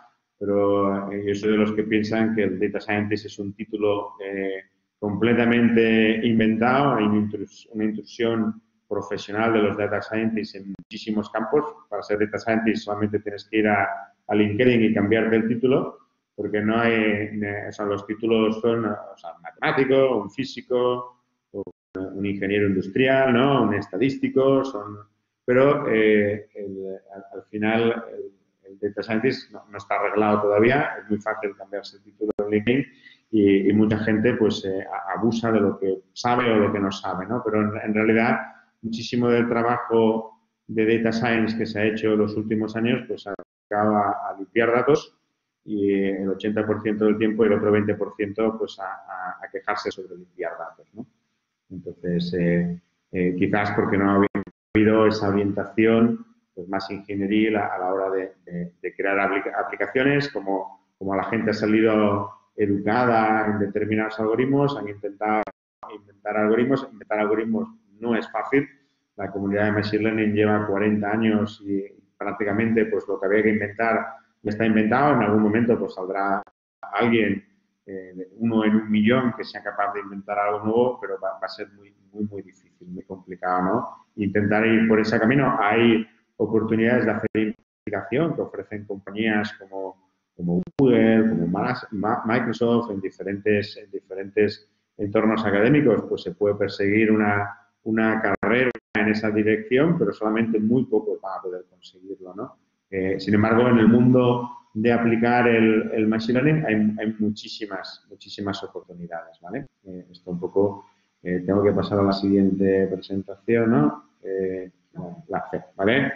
[SPEAKER 2] pero eh, yo soy de los que piensan que el Data Scientist es un título eh, completamente inventado, una intrusión profesional de los Data Scientists en muchísimos campos. Para ser Data Scientist solamente tienes que ir a, a LinkedIn y cambiarte el título, porque no hay, o sea, los títulos son, o sea, un matemático, un físico, un ingeniero industrial, ¿no? Un estadístico, son, pero eh, el, al, al final el, el Data Scientist no, no está arreglado todavía, es muy fácil cambiarse el título en LinkedIn y, y mucha gente pues eh, abusa de lo que sabe o lo que no sabe, ¿no? Pero en, en realidad muchísimo del trabajo de Data Science que se ha hecho en los últimos años pues ha dedicado a, a limpiar datos y el ochenta por ciento del tiempo y el otro veinte por ciento pues a, a, a quejarse sobre limpiar datos, ¿no? Entonces, eh, eh, quizás porque no ha habido esa orientación pues, más ingenieril a, a la hora de, de, de crear aplicaciones, como, como la gente ha salido educada en determinados algoritmos, han intentado inventar algoritmos. Inventar algoritmos no es fácil. La comunidad de Machine Learning lleva cuarenta años y prácticamente pues, lo que había que inventar ya está inventado. En algún momento pues, saldrá alguien, Eh, uno en un millón que sea capaz de inventar algo nuevo, pero va, va a ser muy, muy, muy difícil, muy complicado, ¿no? Intentar ir por ese camino. Hay oportunidades de hacer investigación que ofrecen compañías como, como Google, como Microsoft, en diferentes, en diferentes entornos académicos, pues se puede perseguir una, una carrera en esa dirección, pero solamente muy pocos van a poder conseguirlo, ¿no? Eh, sin embargo, en el mundo de aplicar el, el Machine Learning hay, hay muchísimas, muchísimas oportunidades, ¿vale? Eh, esto un poco, eh, tengo que pasar a la siguiente presentación, ¿no? Eh, la C, ¿vale?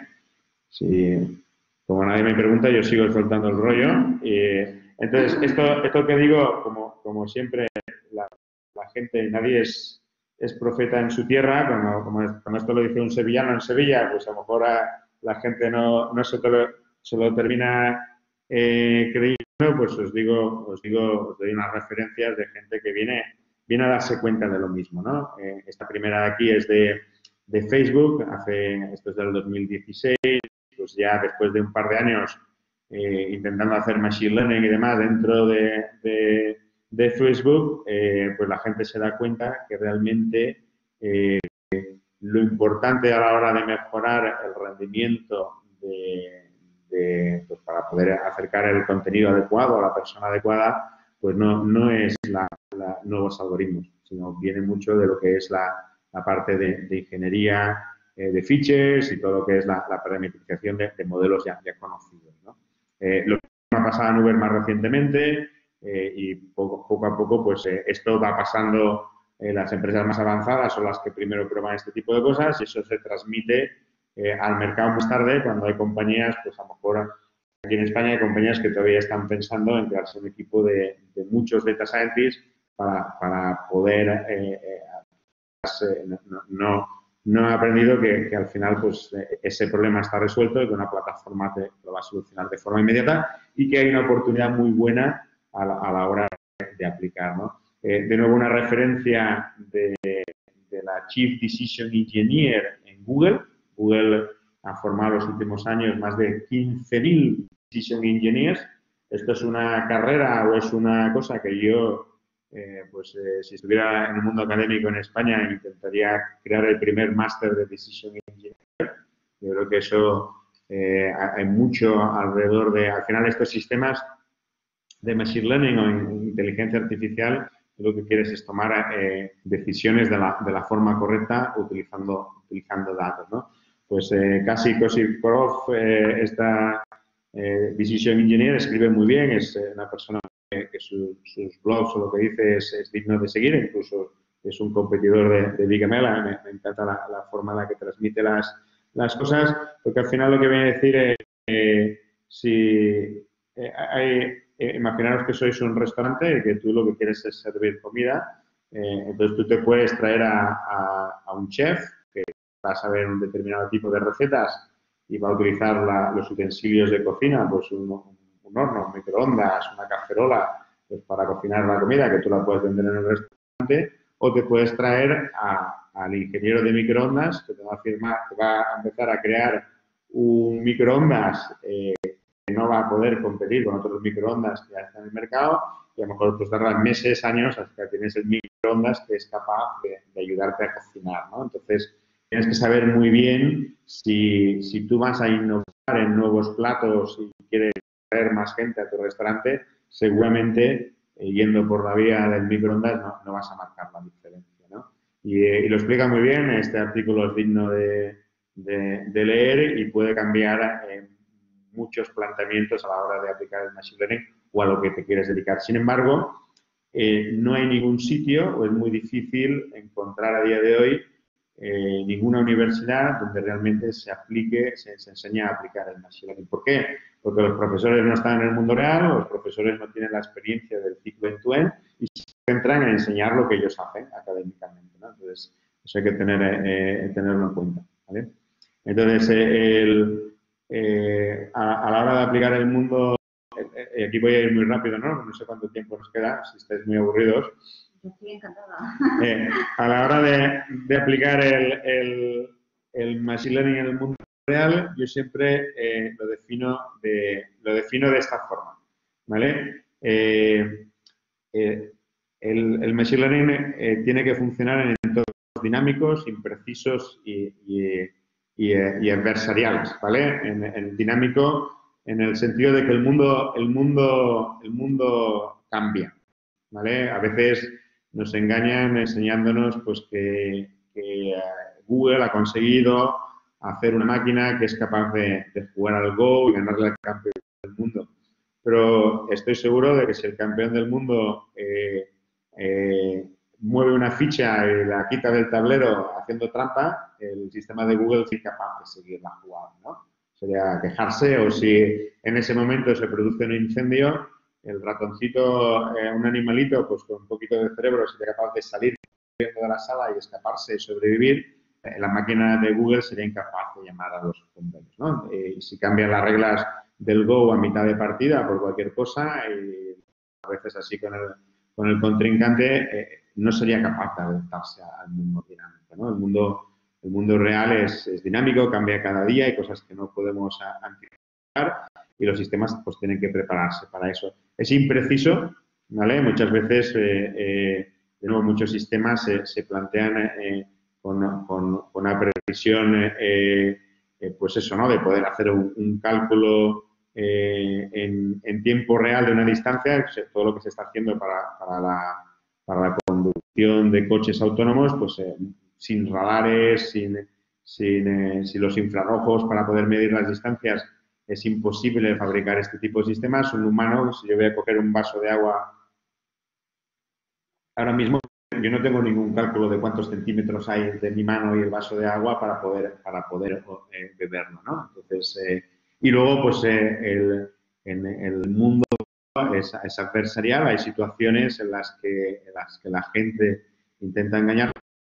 [SPEAKER 2] Si, como nadie me pregunta, yo sigo soltando el rollo. Y, entonces, esto, esto que digo, como, como siempre, la, la gente, nadie es, es profeta en su tierra, como, como, como esto lo dice un sevillano en Sevilla, pues a lo mejor a, la gente no, no se, te lo, se lo termina eh, creyendo, pues os digo, os digo, os doy unas referencias de gente que viene, viene a darse cuenta de lo mismo, ¿no? Eh, esta primera de aquí es de, de Facebook, hace, esto es del dos mil dieciséis, pues ya después de un par de años eh, intentando hacer Machine Learning y demás dentro de, de, de Facebook, eh, pues la gente se da cuenta que realmente eh, lo importante a la hora de mejorar el rendimiento de, de, pues para poder acercar el contenido adecuado a la persona adecuada, pues no, no es la, la nuevos algoritmos, sino viene mucho de lo que es la, la parte de, de ingeniería eh, de features y todo lo que es la, la parametrización de, de modelos ya, ya conocidos, ¿no? Eh, lo que ha pasado en Uber más recientemente eh, y poco, poco a poco pues eh, esto va pasando. Eh, las empresas más avanzadas son las que primero prueban este tipo de cosas y eso se transmite eh, al mercado más tarde cuando hay compañías, pues a lo mejor aquí en España hay compañías que todavía están pensando en crearse un equipo de, de muchos data scientists para, para poder, eh, eh, no, no, no he aprendido que, que al final pues ese problema está resuelto y que una plataforma te lo va a solucionar de forma inmediata y que hay una oportunidad muy buena a la, a la hora de, de aplicar, ¿no? Eh, de nuevo, una referencia de, de la Chief Decision Engineer en Google. Google ha formado en los últimos años más de quince mil Decision Engineers. Esto es una carrera o es una cosa que yo, eh, pues eh, si estuviera en el mundo académico en España, intentaría crear el primer máster de Decision Engineer. Yo creo que eso eh, hay mucho alrededor de, al final, estos sistemas de Machine Learning o en inteligencia artificial, lo que quieres es tomar eh, decisiones de la, de la forma correcta utilizando, utilizando datos, ¿no? Pues eh, Cassie Kosipov, eh, esta eh, Decision Engineer, escribe muy bien, es eh, una persona que, que su, sus blogs o lo que dice es, es digno de seguir, incluso es un competidor de, de Big M L, me, me encanta la, la forma en la que transmite las, las cosas, porque al final lo que viene a decir es eh, si eh, hay... Eh, imaginaros que sois un restaurante y que tú lo que quieres es servir comida, eh, entonces tú te puedes traer a, a, a un chef que va a saber un determinado tipo de recetas y va a utilizar la, los utensilios de cocina, pues un, un horno, un microondas, una cacerola, pues para cocinar la comida, que tú la puedes vender en el restaurante, o te puedes traer a, al ingeniero de microondas que te va a, firmar, te va a empezar a crear un microondas eh, que no va a poder competir con otros microondas que ya están en el mercado y a lo mejor pues tardan meses, años hasta que tienes el microondas que es capaz de, de ayudarte a cocinar, ¿no? Entonces, tienes que saber muy bien si, si tú vas a innovar en nuevos platos y quieres traer más gente a tu restaurante, seguramente eh, yendo por la vía del microondas no, no vas a marcar la diferencia, ¿no? Y, eh, y lo explica muy bien, este artículo es digno de, de, de leer y puede cambiar eh, muchos planteamientos a la hora de aplicar el Machine Learning o a lo que te quieres dedicar. Sin embargo, eh, no hay ningún sitio o es muy difícil encontrar a día de hoy eh, ninguna universidad donde realmente se aplique, se, se enseñe a aplicar el Machine Learning. ¿Por qué? Porque los profesores no están en el mundo real, los profesores no tienen la experiencia del ciclo end-to-end y se centran en enseñar lo que ellos hacen académicamente, ¿no? Entonces, eso hay que tener, eh, tenerlo en cuenta, ¿vale? Entonces, eh, el, eh, a, a la hora de aplicar el mundo, eh, aquí voy a ir muy rápido, ¿no? No sé cuánto tiempo nos queda, si estáis muy aburridos.
[SPEAKER 1] Estoy encantada.
[SPEAKER 2] Eh, a la hora de, de aplicar el, el, el Machine Learning en el mundo real, yo siempre eh, lo, defino de, lo defino de esta forma, ¿vale? Eh, eh, el, el Machine Learning eh, tiene que funcionar en entornos dinámicos, imprecisos y, y, y, y adversariales, ¿vale? En, en dinámico en el sentido de que el mundo, el mundo, el mundo cambia, ¿vale? A veces nos engañan enseñándonos pues, que, que Google ha conseguido hacer una máquina que es capaz de, de jugar al Go y ganarle al campeón del mundo. Pero estoy seguro de que si el campeón del mundo eh, eh, mueve una ficha y la quita del tablero haciendo trampa, el sistema de Google es incapaz de seguir la jugada, ¿no? Sería quejarse, o si en ese momento se produce un incendio, el ratoncito, eh, un animalito, pues con un poquito de cerebro sería capaz de salir de la sala y escaparse y sobrevivir, eh, la máquina de Google sería incapaz de llamar a los bomberos, ¿no? Eh, y si cambian las reglas del Go a mitad de partida por cualquier cosa, y a veces así con el, con el contrincante, eh, no sería capaz de adaptarse al mundo dinámico, ¿no? El mundo, el mundo real es, es dinámico, cambia cada día, hay cosas que no podemos anticipar y los sistemas pues tienen que prepararse para eso. Es impreciso, ¿vale? Muchas veces, eh, eh, de nuevo, muchos sistemas se, se plantean eh, con, con, con una precisión, eh, eh, pues eso, ¿no? De poder hacer un, un cálculo eh, en, en tiempo real de una distancia, todo lo que se está haciendo para, para, la, para la conducción de coches autónomos, pues eh, sin radares, sin, sin, eh, sin los infrarrojos para poder medir las distancias, es imposible fabricar este tipo de sistemas. Un humano, si yo voy a coger un vaso de agua ahora mismo, yo no tengo ningún cálculo de cuántos centímetros hay entre mi mano y el vaso de agua para poder, para poder eh, beberlo, ¿no? Entonces, eh, y luego, pues, eh, el, en el mundo es, es adversarial, hay situaciones en las que, en las que la gente intenta engañar.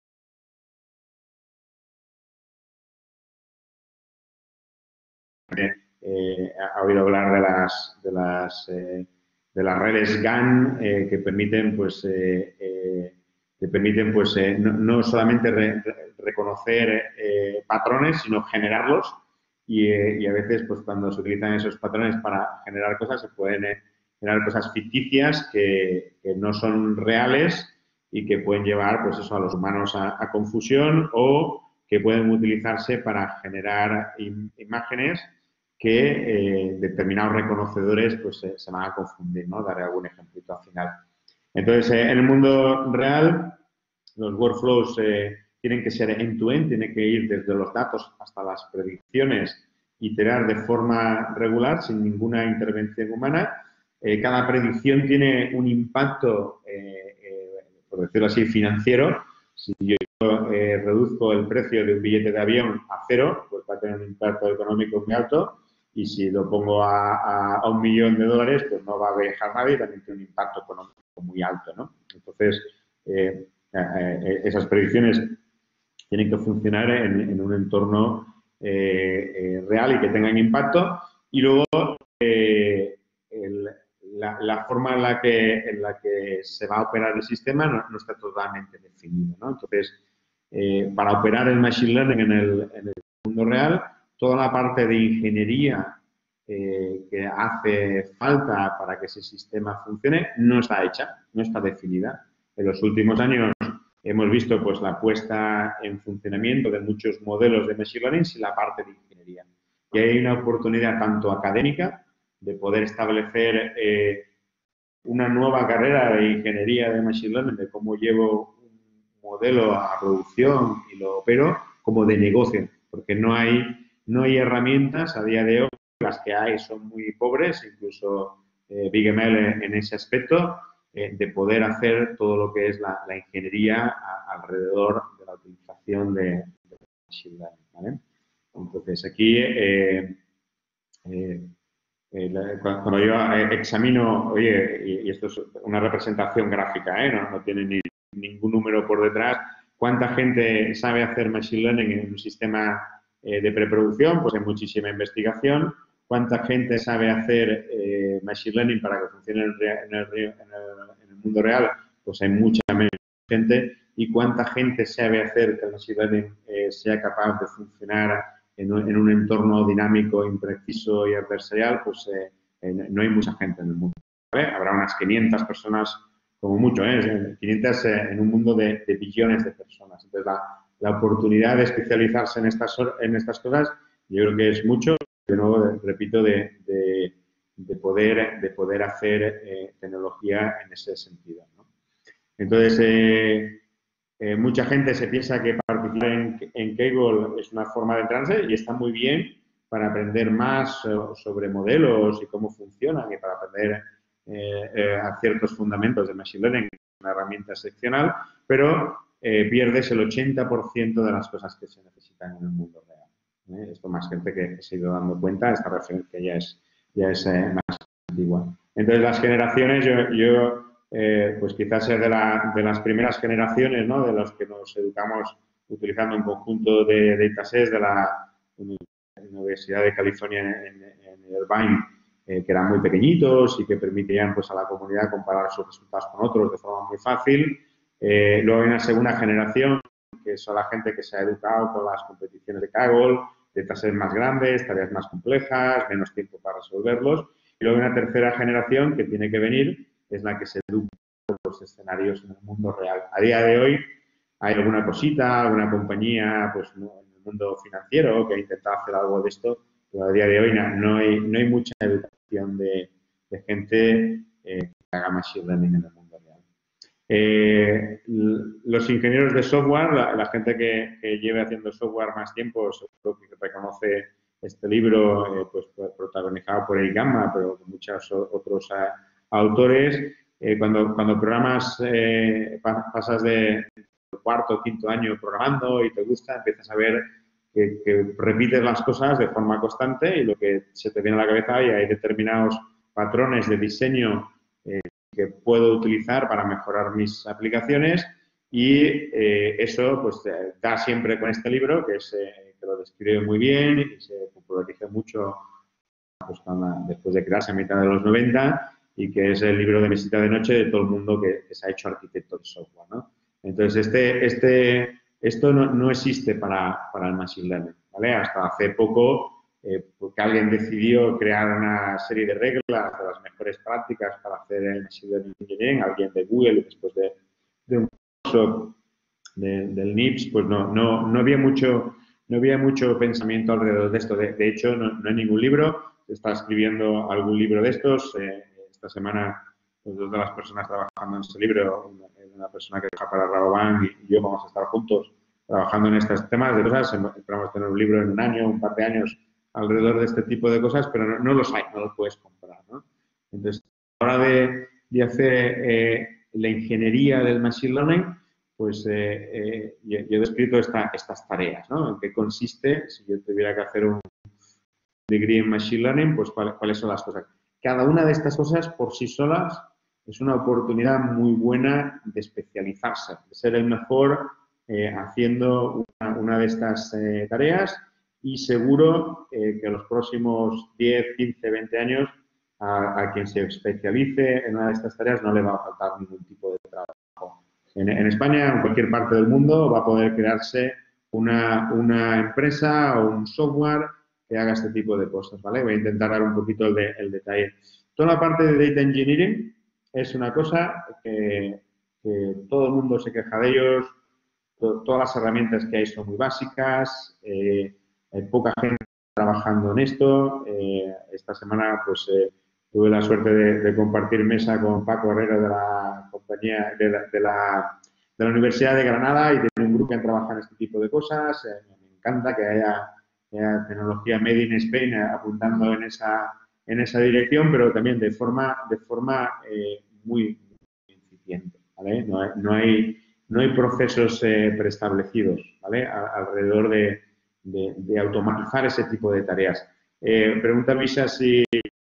[SPEAKER 2] Eh, ha oído hablar de las, de las, eh, de las redes GAN eh, que permiten, pues, eh, eh, que permiten, pues, eh, no, no solamente re, re, reconocer eh, patrones, sino generarlos. Y, eh, y a veces, pues, cuando se utilizan esos patrones para generar cosas, se pueden eh, generar cosas ficticias que, que no son reales y que pueden llevar, pues, eso, a los humanos a, a confusión, o que pueden utilizarse para generar im, imágenes que eh, determinados reconocedores pues eh, se van a confundir, ¿no? Daré algún ejemplito al final. Entonces, eh, en el mundo real, los workflows eh, tienen que ser end-to-end, tienen que ir desde los datos hasta las predicciones, iterar de forma regular, sin ninguna intervención humana. Eh, cada predicción tiene un impacto, eh, eh, por decirlo así, financiero. Si yo eh, reduzco el precio de un billete de avión a cero, pues va a tener un impacto económico muy alto. Y si lo pongo a, a, a un millón de dólares, pues no va a viajar nadie y también tiene un impacto económico muy alto, ¿no? Entonces, eh, eh, esas predicciones tienen que funcionar en, en un entorno eh, eh, real y que tengan impacto. Y luego, eh, el, la, la forma en la, que, en la que se va a operar el sistema no, no está totalmente definido, ¿no? Entonces, eh, para operar el Machine Learning en el, en el mundo real, toda la parte de ingeniería eh, que hace falta para que ese sistema funcione no está hecha, no está definida. En los últimos años hemos visto pues, la puesta en funcionamiento de muchos modelos de Machine Learning sin la parte de ingeniería. Y hay una oportunidad tanto académica de poder establecer eh, una nueva carrera de ingeniería de Machine Learning, de cómo llevo un modelo a producción y lo opero, como de negocio, porque no hay, no hay herramientas a día de hoy, las que hay son muy pobres, incluso eh, BigML en, en ese aspecto, eh, de poder hacer todo lo que es la, la ingeniería a, alrededor de la utilización de, de Machine Learning, ¿vale? Entonces, aquí, eh, eh, eh, cuando yo examino, oye, y, y esto es una representación gráfica, ¿eh? no, no tiene ni, ningún número por detrás, ¿cuánta gente sabe hacer Machine Learning en un sistema eh, de preproducción? Pues hay muchísima investigación. ¿Cuánta gente sabe hacer eh, Machine Learning para que funcione en el, en, el, en, el, en el mundo real? Pues hay mucha menos gente. ¿Y cuánta gente sabe hacer que el Machine Learning eh, sea capaz de funcionar en un, en un entorno dinámico, impreciso y adversarial? Pues eh, eh, no hay mucha gente en el mundo, ¿vale? Habrá unas quinientas personas como mucho, ¿eh? quinientas eh, en un mundo de, de billones de personas. Entonces, la, la oportunidad de especializarse en estas, en estas cosas, yo creo que es mucho. De nuevo, repito, de, de, de, poder, de poder hacer eh, tecnología en ese sentido, ¿no? Entonces, eh, eh, mucha gente se piensa que participar en, en Kaggle es una forma de entrarse y está muy bien para aprender más sobre modelos y cómo funcionan y para aprender eh, eh, a ciertos fundamentos de Machine Learning, una herramienta excepcional, pero eh, pierdes el ochenta por ciento de las cosas que se necesitan en el mundo real. ¿Eh? Esto más gente que se ha ido dando cuenta, esta referencia ya es, ya es eh, más antigua. Entonces, las generaciones, yo, yo eh, pues quizás sea de, la, de las primeras generaciones, ¿no? De los que nos educamos utilizando un conjunto de datasets de la Universidad de California en, en Irvine, eh, que eran muy pequeñitos y que permitían pues, a la comunidad comparar sus resultados con otros de forma muy fácil. Eh, luego hay una segunda generación, que son la gente que se ha educado con las competiciones de Kaggle, datasets más grandes, tareas más complejas, menos tiempo para resolverlos. Y luego hay una tercera generación que tiene que venir, es la que se educa con los escenarios en el mundo real. A día de hoy hay alguna cosita, alguna compañía pues, en el mundo financiero que ha intentado hacer algo de esto, pero a día de hoy no, no, hay, no hay mucha educación de, de gente eh, que haga Machine Learning en el mundo real. Eh, los ingenieros de software, la, la gente que, que lleve haciendo software más tiempo, seguro que reconoce este libro, eh, pues protagonizado por Eric Gamma, pero con muchos otros a, autores. Eh, cuando, cuando programas, eh, pasas de cuarto o quinto año programando y te gusta, empiezas a ver que, que repites las cosas de forma constante y lo que se te viene a la cabeza y hay determinados patrones de diseño eh, que puedo utilizar para mejorar mis aplicaciones y eh, eso pues da siempre con este libro que, es, eh, que lo describe muy bien y se popularizó mucho pues, la, después de crearse a mitad de los noventa y que es el libro de mesita de noche de todo el mundo que, que se ha hecho arquitecto de software, ¿no? Entonces, este, este, esto no, no existe para, para el Machine Learning, ¿vale? Hasta hace poco, eh, porque alguien decidió crear una serie de reglas de las mejores prácticas para hacer el Machine Learning Engineering, alguien de Google, después de, de un curso de, del N I P S, pues no, no, no, había mucho, no había mucho pensamiento alrededor de esto. De, de hecho, no, no hay ningún libro. Se está escribiendo algún libro de estos. Eh, esta semana, pues, dos de las personas trabajando en este libro, una, una persona que trabaja para Rabobank y yo vamos a estar juntos trabajando en estos temas de cosas. Esperamos tener un libro en un año, un par de años alrededor de este tipo de cosas, pero no, no los hay, no los puedes comprar, ¿no? Entonces, a la hora de, de hacer eh, la ingeniería del Machine Learning, pues eh, eh, yo, yo he descrito esta, estas tareas, ¿no? En qué consiste, si yo tuviera que hacer un degree en Machine Learning, pues cuál, cuáles son las cosas. Cada una de estas cosas por sí solas es una oportunidad muy buena de especializarse, de ser el mejor eh, haciendo una de estas eh, tareas y seguro eh, que en los próximos diez, quince, veinte años a, a quien se especialice en una de estas tareas no le va a faltar ningún tipo de trabajo. En, en España, en cualquier parte del mundo, va a poder crearse una, una empresa o un software que haga este tipo de cosas, ¿vale? Voy a intentar dar un poquito el, de, el detalle. Toda la parte de Data Engineering es una cosa que, que todo el mundo se queja de ellos, to, todas las herramientas que hay son muy básicas, eh, hay poca gente trabajando en esto. Eh, esta semana, pues, eh, tuve la suerte de, de compartir mesa con Paco Herrero de la compañía, de la, de la, de la Universidad de Granada y tiene un grupo que trabaja en este tipo de cosas. Eh, me encanta que haya, que haya tecnología Made in Spain eh, apuntando en esa, en esa dirección, pero también de forma, de forma eh, muy, muy incipiente, ¿vale? No hay, no hay, no hay procesos eh, preestablecidos, ¿vale? A, alrededor de, de, de automatizar ese tipo de tareas. Eh, pregunta Misha si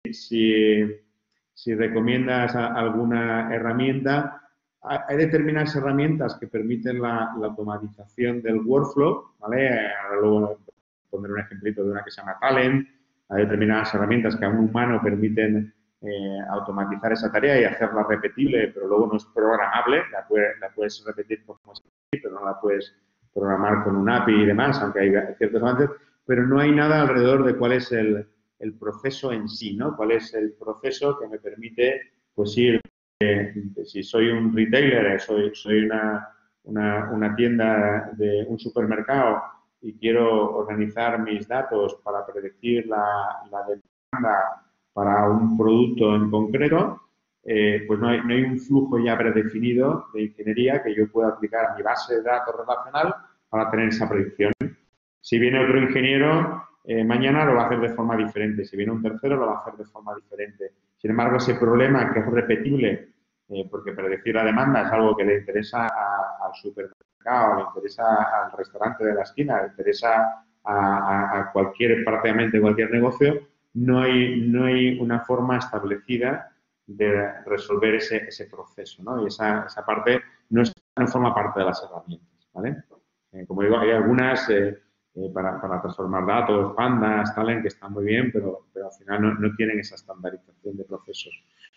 [SPEAKER 2] Si, si recomiendas a, alguna herramienta. Hay determinadas herramientas que permiten la, la automatización del workflow, ¿vale? Ahora luego pondré un ejemplito de una que se llama Talent. Hay determinadas herramientas que a un humano permiten eh, automatizar esa tarea y hacerla repetible, pero luego no es programable. La, puede, la puedes repetir como así, pero no la puedes programar con un A P I y demás, aunque hay ciertos avances, pero no hay nada alrededor de cuál es el el proceso en sí, ¿no? ¿Cuál es el proceso que me permite, pues, ir, eh, si soy un retailer, soy, soy una, una, una tienda de un supermercado y quiero organizar mis datos para predecir la, la demanda para un producto en concreto, eh, pues no hay, no hay un flujo ya predefinido de ingeniería que yo pueda aplicar a mi base de datos relacional para tener esa predicción. Si viene otro ingeniero, Eh, mañana lo va a hacer de forma diferente. Si viene un tercero, lo va a hacer de forma diferente. Sin embargo, ese problema que es repetible, eh, porque predecir la demanda es algo que le interesa a, al supermercado, le interesa al restaurante de la esquina, le interesa a, a, a cualquier, prácticamente cualquier negocio, no hay, no hay una forma establecida de resolver ese, ese proceso, ¿no? Y esa, esa parte no, es, no forma parte de las herramientas, ¿vale? Eh, como digo, hay algunas... Eh, Eh, para, para transformar datos, pandas, talent, que están muy bien, pero, pero al final no, no tienen esa estandarización de procesos.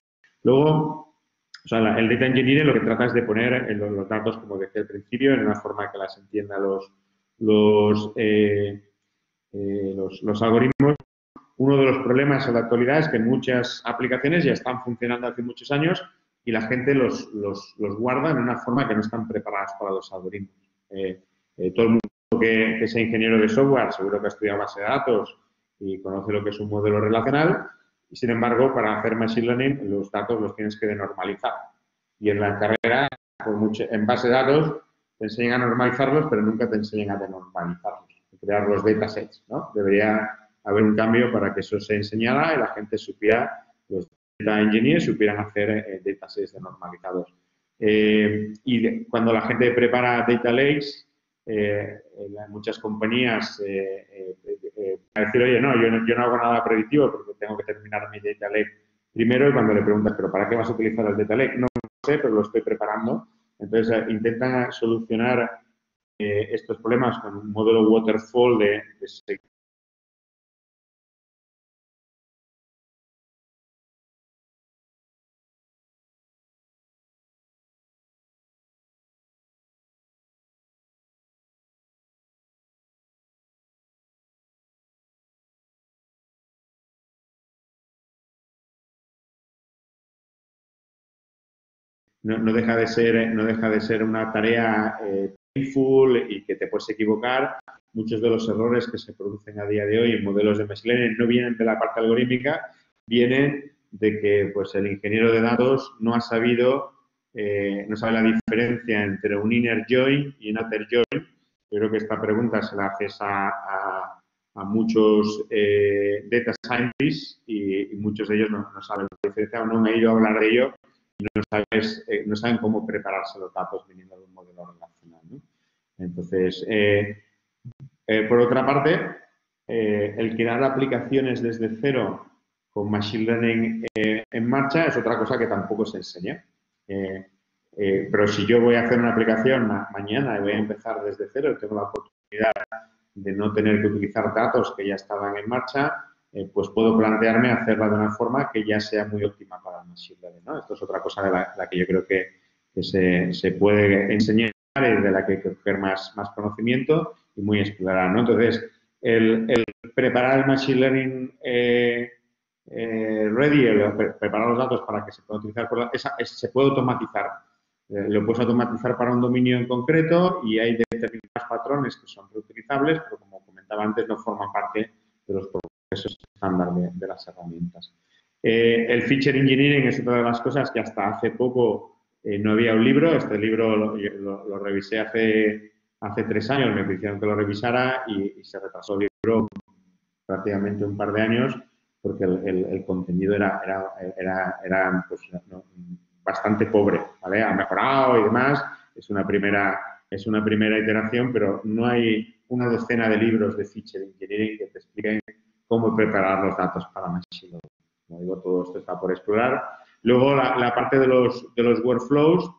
[SPEAKER 2] Luego, o sea, la, el data engineering lo que trata es de poner los, los datos, como decía al principio, en una forma que las entienda los, los, eh, eh, los, los algoritmos. Uno de los problemas en la actualidad es que muchas aplicaciones ya están funcionando hace muchos años y la gente los, los, los guarda en una forma que no están preparadas para los algoritmos. Eh, eh, todo el mundo Que, que sea ingeniero de software, seguro que ha estudiado base de datos y conoce lo que es un modelo relacional, y sin embargo, para hacer machine learning, los datos los tienes que denormalizar. Y en la carrera, por mucho, en base de datos, te enseñan a normalizarlos, pero nunca te enseñan a denormalizarlos, a crear los datasets, ¿no? Debería haber un cambio para que eso se enseñara y la gente supiera, los data engineers supieran hacer eh, datasets denormalizados. Eh, y de, cuando la gente prepara data lakes, Eh, en muchas compañías eh, eh, eh, para decir, oye, no yo, no, yo no hago nada predictivo porque tengo que terminar mi data lake primero, y cuando le preguntas, ¿pero para qué vas a utilizar el data lake? No sé, pero lo estoy preparando. Entonces, eh, intentan solucionar eh, estos problemas con un modelo waterfall de, de No, no, deja de ser, no deja de ser una tarea eh, painful y que te puedes equivocar. Muchos de los errores que se producen a día de hoy en modelos de machine learning no vienen de la parte algorítmica, vienen de que, pues, el ingeniero de datos no ha sabido, eh, no sabe la diferencia entre un inner join y un outer join. Yo creo que esta pregunta se la haces a, a, a muchos eh, data scientists y, y muchos de ellos no, no saben la diferencia o no han ido a hablar de ello. No, sabes, eh, no saben cómo prepararse los datos viniendo de un modelo relacional, ¿no? Entonces, eh, eh, por otra parte, eh, el crear aplicaciones desde cero con Machine Learning eh, en marcha es otra cosa que tampoco se enseña. Eh, eh, pero si yo voy a hacer una aplicación ma mañana y voy a empezar desde cero, tengo la oportunidad oportunidad de no tener que utilizar datos que ya estaban en marcha, eh, pues puedo plantearme hacerla de una forma que ya sea muy óptima para el Machine Learning, ¿no? Esto es otra cosa de la, la que yo creo que, que se, se puede enseñar y de la que hay que coger más, más conocimiento y muy explorar, ¿no? Entonces, el, el preparar el Machine Learning eh, eh, ready, el preparar los datos para que se pueda utilizar, por la, esa, es, se puede automatizar. Eh, lo puedes automatizar para un dominio en concreto y hay determinados patrones que son reutilizables, pero como comentaba antes, no forman parte de los procesos estándar de, de las herramientas. Eh, el feature engineering es otra de las cosas que hasta hace poco eh, no había un libro. Este libro lo, lo, lo revisé hace, hace tres años, me pidieron que lo revisara y, y se retrasó el libro prácticamente un par de años porque el, el, el contenido era, era, era, era pues, no, bastante pobre, ¿vale? Ha mejorado y demás, es una primera, es una primera iteración, pero no hay una docena de libros de feature engineering que te expliquen cómo preparar los datos para Machine Learning. Como digo, todo esto está por explorar. Luego, la, la parte de los, de los workflows,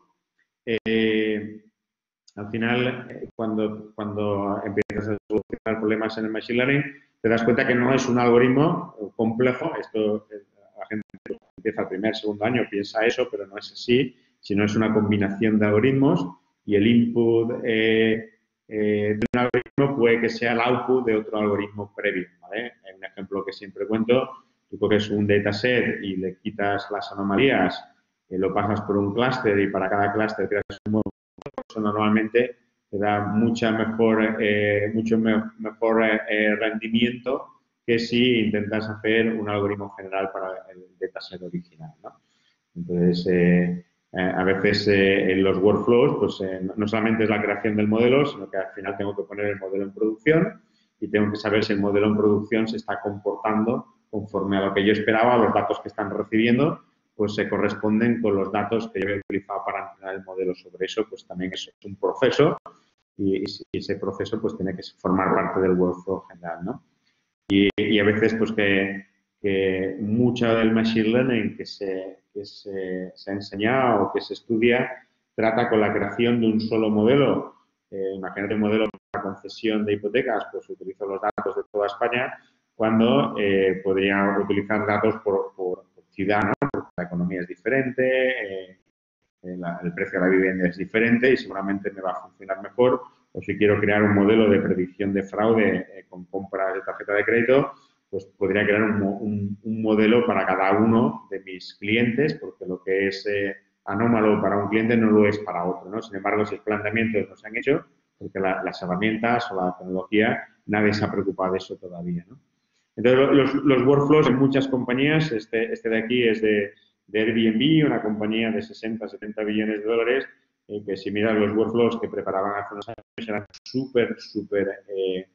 [SPEAKER 2] eh, al final, eh, cuando, cuando empiezas a solucionar problemas en el Machine Learning, te das cuenta que no es un algoritmo complejo. Esto, la gente empieza el primer, segundo año, piensa eso, pero no es así, sino es una combinación de algoritmos y el input eh, eh, de un algoritmo puede que sea el output de otro algoritmo previo, ¿vale? Hay un ejemplo que siempre cuento: tú coges un dataset y le quitas las anomalías, eh, lo pasas por un clúster y para cada clúster creas un nuevo. Eso normalmente te da mucha mejor, eh, mucho me mejor eh, rendimiento que si intentas hacer un algoritmo general para el dataset original, ¿no? Entonces, eh, eh, a veces eh, en los workflows, pues eh, no solamente es la creación del modelo, sino que al final tengo que poner el modelo en producción y tengo que saber si el modelo en producción se está comportando conforme a lo que yo esperaba, los datos que están recibiendo, pues se corresponden con los datos que yo he utilizado para entrenar el modelo. Sobre eso, pues también es un proceso y, y ese proceso pues tiene que formar parte del workflow general, ¿no? Y, y a veces, pues que, que mucho del Machine Learning que, se, que se, se ha enseñado o que se estudia trata con la creación de un solo modelo. Eh, imagínate un modelo para concesión de hipotecas, pues utilizo los datos de toda España, cuando eh, podría utilizar datos por, por, por ciudad, ¿no? Porque la economía es diferente, eh, la, el precio de la vivienda es diferente y seguramente me va a funcionar mejor. O si quiero crear un modelo de predicción de fraude eh, con compras de tarjeta de crédito, pues podría crear un, un, un modelo para cada uno de mis clientes, porque lo que es eh, anómalo para un cliente no lo es para otro, ¿no? Sin embargo, esos planteamientos no se han hecho porque la, las herramientas o la tecnología, nadie se ha preocupado de eso todavía, ¿no? Entonces, los, los workflows en muchas compañías, este, este de aquí es de, de Airbnb, una compañía de sesenta, setenta billones de dólares, eh, que si miras los workflows que preparaban hace unos años eran súper, súper eh,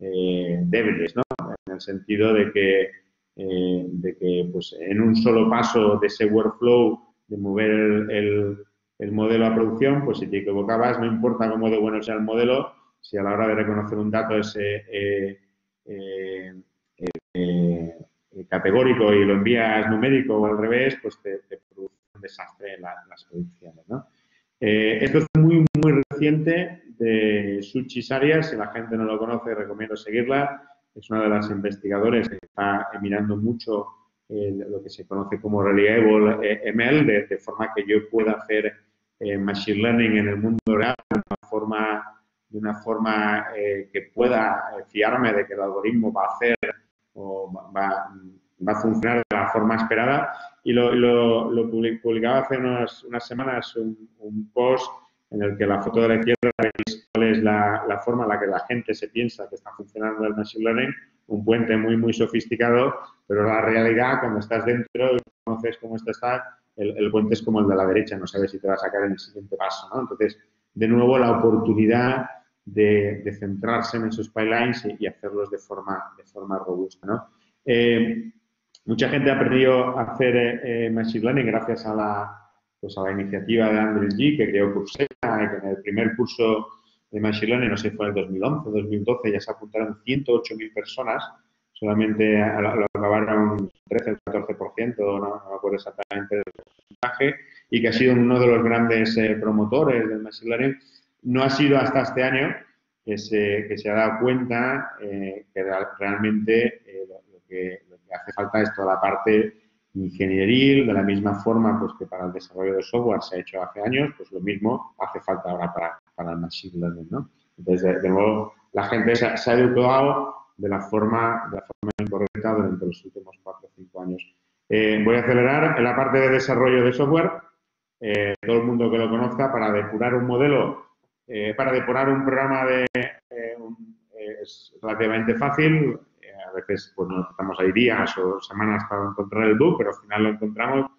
[SPEAKER 2] eh, débiles, ¿no? En el sentido de que, eh, de que pues, en un solo paso de ese workflow de mover el, el, el modelo a producción, pues si te equivocabas, no importa cómo de bueno sea el modelo, si a la hora de reconocer un dato es eh, eh, eh, categórico y lo envías numérico o al revés, pues te, te produce un desastre en, la, en las producciones, ¿no? Eh, esto es muy, muy reciente de Suchi Arias. Si la gente no lo conoce, recomiendo seguirla. Es una de las investigadoras que está mirando mucho eh, lo que se conoce como Reliable eh, M L, de, de forma que yo pueda hacer eh, Machine Learning en el mundo real de una forma, de una forma eh, que pueda fiarme de que el algoritmo va a hacer o va, va a funcionar de la forma esperada. Y lo, lo, lo publicaba hace unas, unas semanas un, un post en el que la foto de la izquierda veis cuál es la, la forma en la que la gente se piensa que está funcionando el Machine Learning, un puente muy, muy sofisticado, pero la realidad, cuando estás dentro y conoces cómo esto está, el, el puente es como el de la derecha, no sabes si te va a sacar en el siguiente paso, ¿no? Entonces, de nuevo, la oportunidad de, de centrarse en esos pipelines y, y hacerlos de forma, de forma robusta, ¿no? Eh, mucha gente ha aprendido a hacer eh, Machine Learning gracias a la, pues a la iniciativa de Andrew Ng, que creó Coursera, y que en el primer curso de Machine Learning, no sé si fue en el dos mil once, dos mil doce, ya se apuntaron ciento ocho mil personas, solamente lo acabaron trece o catorce por ciento, no, no me acuerdo exactamente del porcentaje, y que ha sido uno de los grandes eh, promotores del Machine Learning. No ha sido hasta este año que se, que se ha dado cuenta eh, que realmente eh, lo, lo, que, lo que hace falta es toda la parte ingenieril, de la misma forma pues, que para el desarrollo de software se ha hecho hace años, pues lo mismo hace falta ahora para, para el machine learning, ¿no? Entonces, de, de nuevo, la gente se, se ha educado de la forma, de la forma incorrecta durante los últimos cuatro o cinco años. Eh, voy a acelerar en la parte de desarrollo de software. Eh, todo el mundo que lo conozca, para depurar un modelo, eh, para depurar un programa de, eh, un, eh, es relativamente fácil. Eh, a veces pues nos estamos ahí días o semanas para encontrar el bug, pero al final lo encontramos.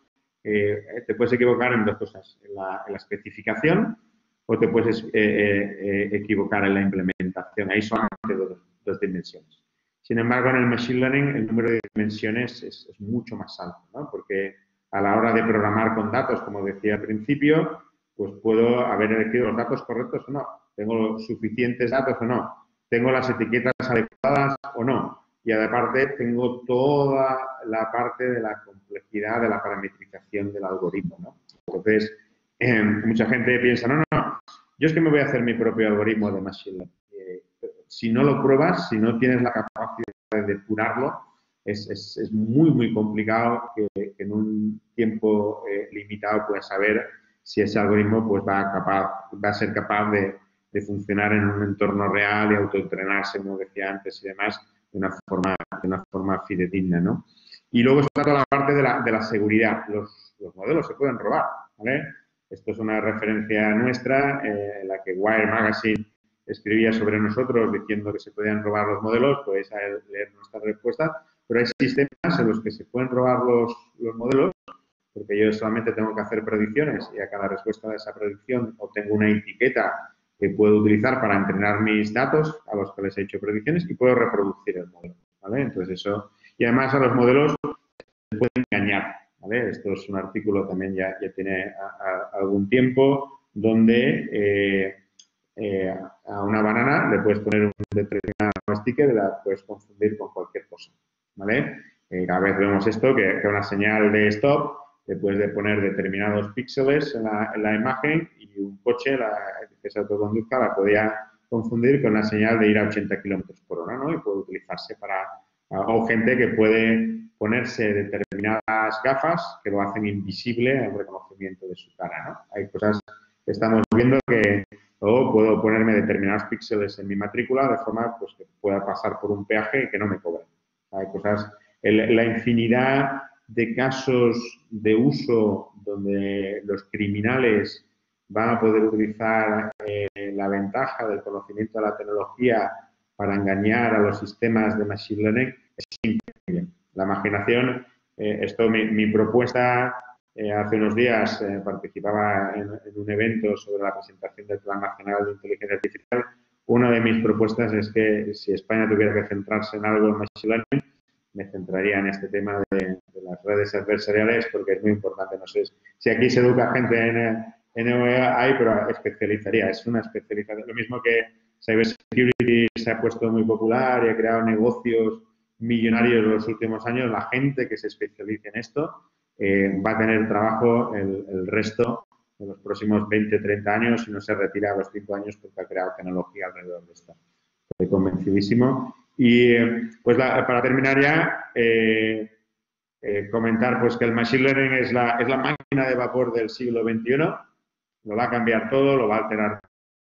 [SPEAKER 2] Eh, te puedes equivocar en dos cosas, en la, en la especificación o te puedes eh, eh, equivocar en la implementación. Ahí solamente dos, dos dimensiones. Sin embargo, en el Machine Learning el número de dimensiones es, es mucho más alto, ¿no? Porque a la hora de programar con datos, como decía al principio, pues puedo haber elegido los datos correctos o no. Tengo suficientes datos o no. Tengo las etiquetas adecuadas o no. Y aparte tengo toda la parte de la complejidad de la parametrización del algoritmo, ¿no? Entonces, eh, mucha gente piensa, no, no, no, yo es que me voy a hacer mi propio algoritmo de Machine Learning. Eh, si no lo pruebas, si no tienes la capacidad de depurarlo, es, es, es muy, muy complicado que, que en un tiempo eh, limitado puedas saber si ese algoritmo pues, va, a capaz, va a ser capaz de, de funcionar en un entorno real y autoentrenarse, como decía antes, y demás, de una forma, de una forma fidedigna, ¿no? Y luego está toda la parte de la, de la seguridad. Los, los modelos se pueden robar, ¿vale? Esto es una referencia nuestra eh, en la que Wire Magazine escribía sobre nosotros diciendo que se podían robar los modelos, podéis leer nuestra respuesta, pero hay sistemas en los que se pueden robar los, los modelos, porque yo solamente tengo que hacer predicciones y a cada respuesta de esa predicción obtengo una etiqueta que puedo utilizar para entrenar mis datos a los que les he hecho predicciones y puedo reproducir el modelo, ¿vale? Entonces eso, y además a los modelos se pueden engañar, ¿vale? Esto es un artículo también ya, ya tiene a, a, algún tiempo donde eh, eh, a una banana le puedes poner un determinado sticker y la puedes confundir con cualquier cosa, ¿vale? Eh, cada vez vemos esto, que, que una señal de stop le puedes poner determinados píxeles en la, en la imagen y un coche la, que se autoconduzca la podía confundir con la señal de ir a ochenta kilómetros por hora, ¿no? Y puede utilizarse para... O gente que puede ponerse determinadas gafas que lo hacen invisible el reconocimiento de su cara, ¿no? Hay cosas que estamos viendo que o puedo ponerme determinados píxeles en mi matrícula de forma pues, que pueda pasar por un peaje y que no me cobren. Hay cosas, el, la infinidad de casos de uso donde los criminales van a poder utilizar eh, la ventaja del conocimiento de la tecnología para engañar a los sistemas de Machine Learning es increíble. La imaginación, eh, esto, mi, mi propuesta, eh, hace unos días eh, participaba en, en un evento sobre la presentación del Plan Nacional de Inteligencia Artificial. Una de mis propuestas es que si España tuviera que centrarse en algo en Machine Learning, me centraría en este tema de, de las redes adversariales porque es muy importante. No sé si aquí se educa gente en, en A I, pero especializaría, es una especialización. Lo mismo que Cybersecurity se ha puesto muy popular y ha creado negocios millonarios en los últimos años. La gente que se especialice en esto eh, va a tener trabajo el, el resto de los próximos veinte, treinta años y no se retira a los cinco años porque ha creado tecnología alrededor de esto. Estoy convencidísimo. Y pues la, para terminar ya, eh, eh, comentar pues que el Machine Learning es la, es la máquina de vapor del siglo veintiuno, lo va a cambiar todo, lo va a alterar.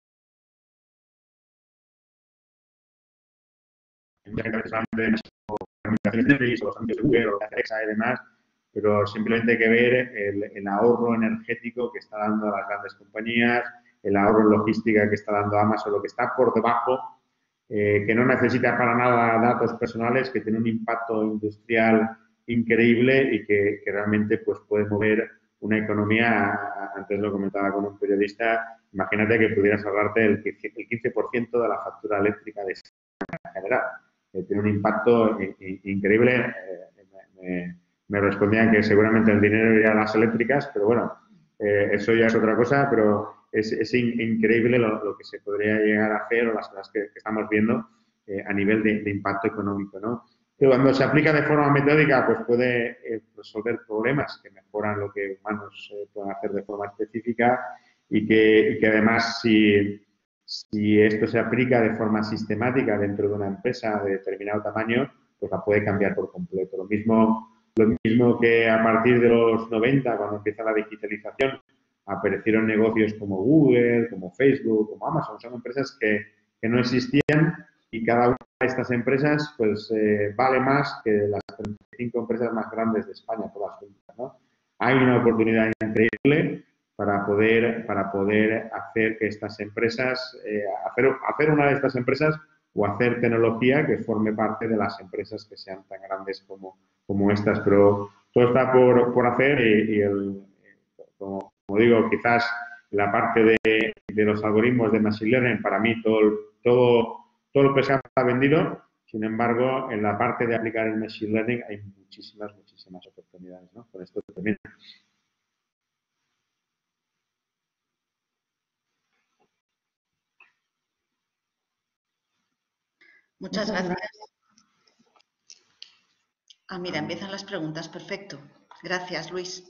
[SPEAKER 2] Y demás, pero simplemente hay que ver el, el ahorro energético que está dando a las grandes compañías, el ahorro en logística que está dando Amazon, lo que está por debajo, eh, que no necesita para nada datos personales, que tiene un impacto industrial increíble y que, que realmente pues, puede mover una economía. Antes lo comentaba con un periodista, imagínate que pudieras ahorrarte el quince por ciento de la factura eléctrica de España en general. Eh, tiene un impacto increíble. Eh, me, me respondían que seguramente el dinero iría a las eléctricas, pero bueno, eh, eso ya es otra cosa, pero es, es in, increíble lo, lo que se podría llegar a hacer o las cosas que, que estamos viendo eh, a nivel de, de impacto económico, ¿no? Pero cuando se aplica de forma metódica, pues puede eh, resolver problemas que mejoran lo que humanos eh, pueden hacer de forma específica y que, y que además si, si esto se aplica de forma sistemática dentro de una empresa de determinado tamaño, pues la puede cambiar por completo. Lo mismo, lo mismo que a partir de los noventa, cuando empieza la digitalización, aparecieron negocios como Google, como Facebook, como Amazon. Son empresas que, que no existían y cada una de estas empresas pues eh, vale más que las treinta y cinco empresas más grandes de España, todas juntas, ¿no? Hay una oportunidad increíble para poder, para poder hacer que estas empresas, eh, hacer, hacer una de estas empresas o hacer tecnología que forme parte de las empresas que sean tan grandes como, como estas. Pero todo está por, por hacer y, y el, como, como digo, quizás la parte de, de los algoritmos de Machine Learning, para mí todo, todo, todo el pescado está vendido. Sin embargo, en la parte de aplicar el Machine Learning hay muchísimas, muchísimas oportunidades, ¿no? Con esto termino.
[SPEAKER 1] Muchas gracias. Ah, mira, empiezan las preguntas. Perfecto. Gracias, Luis.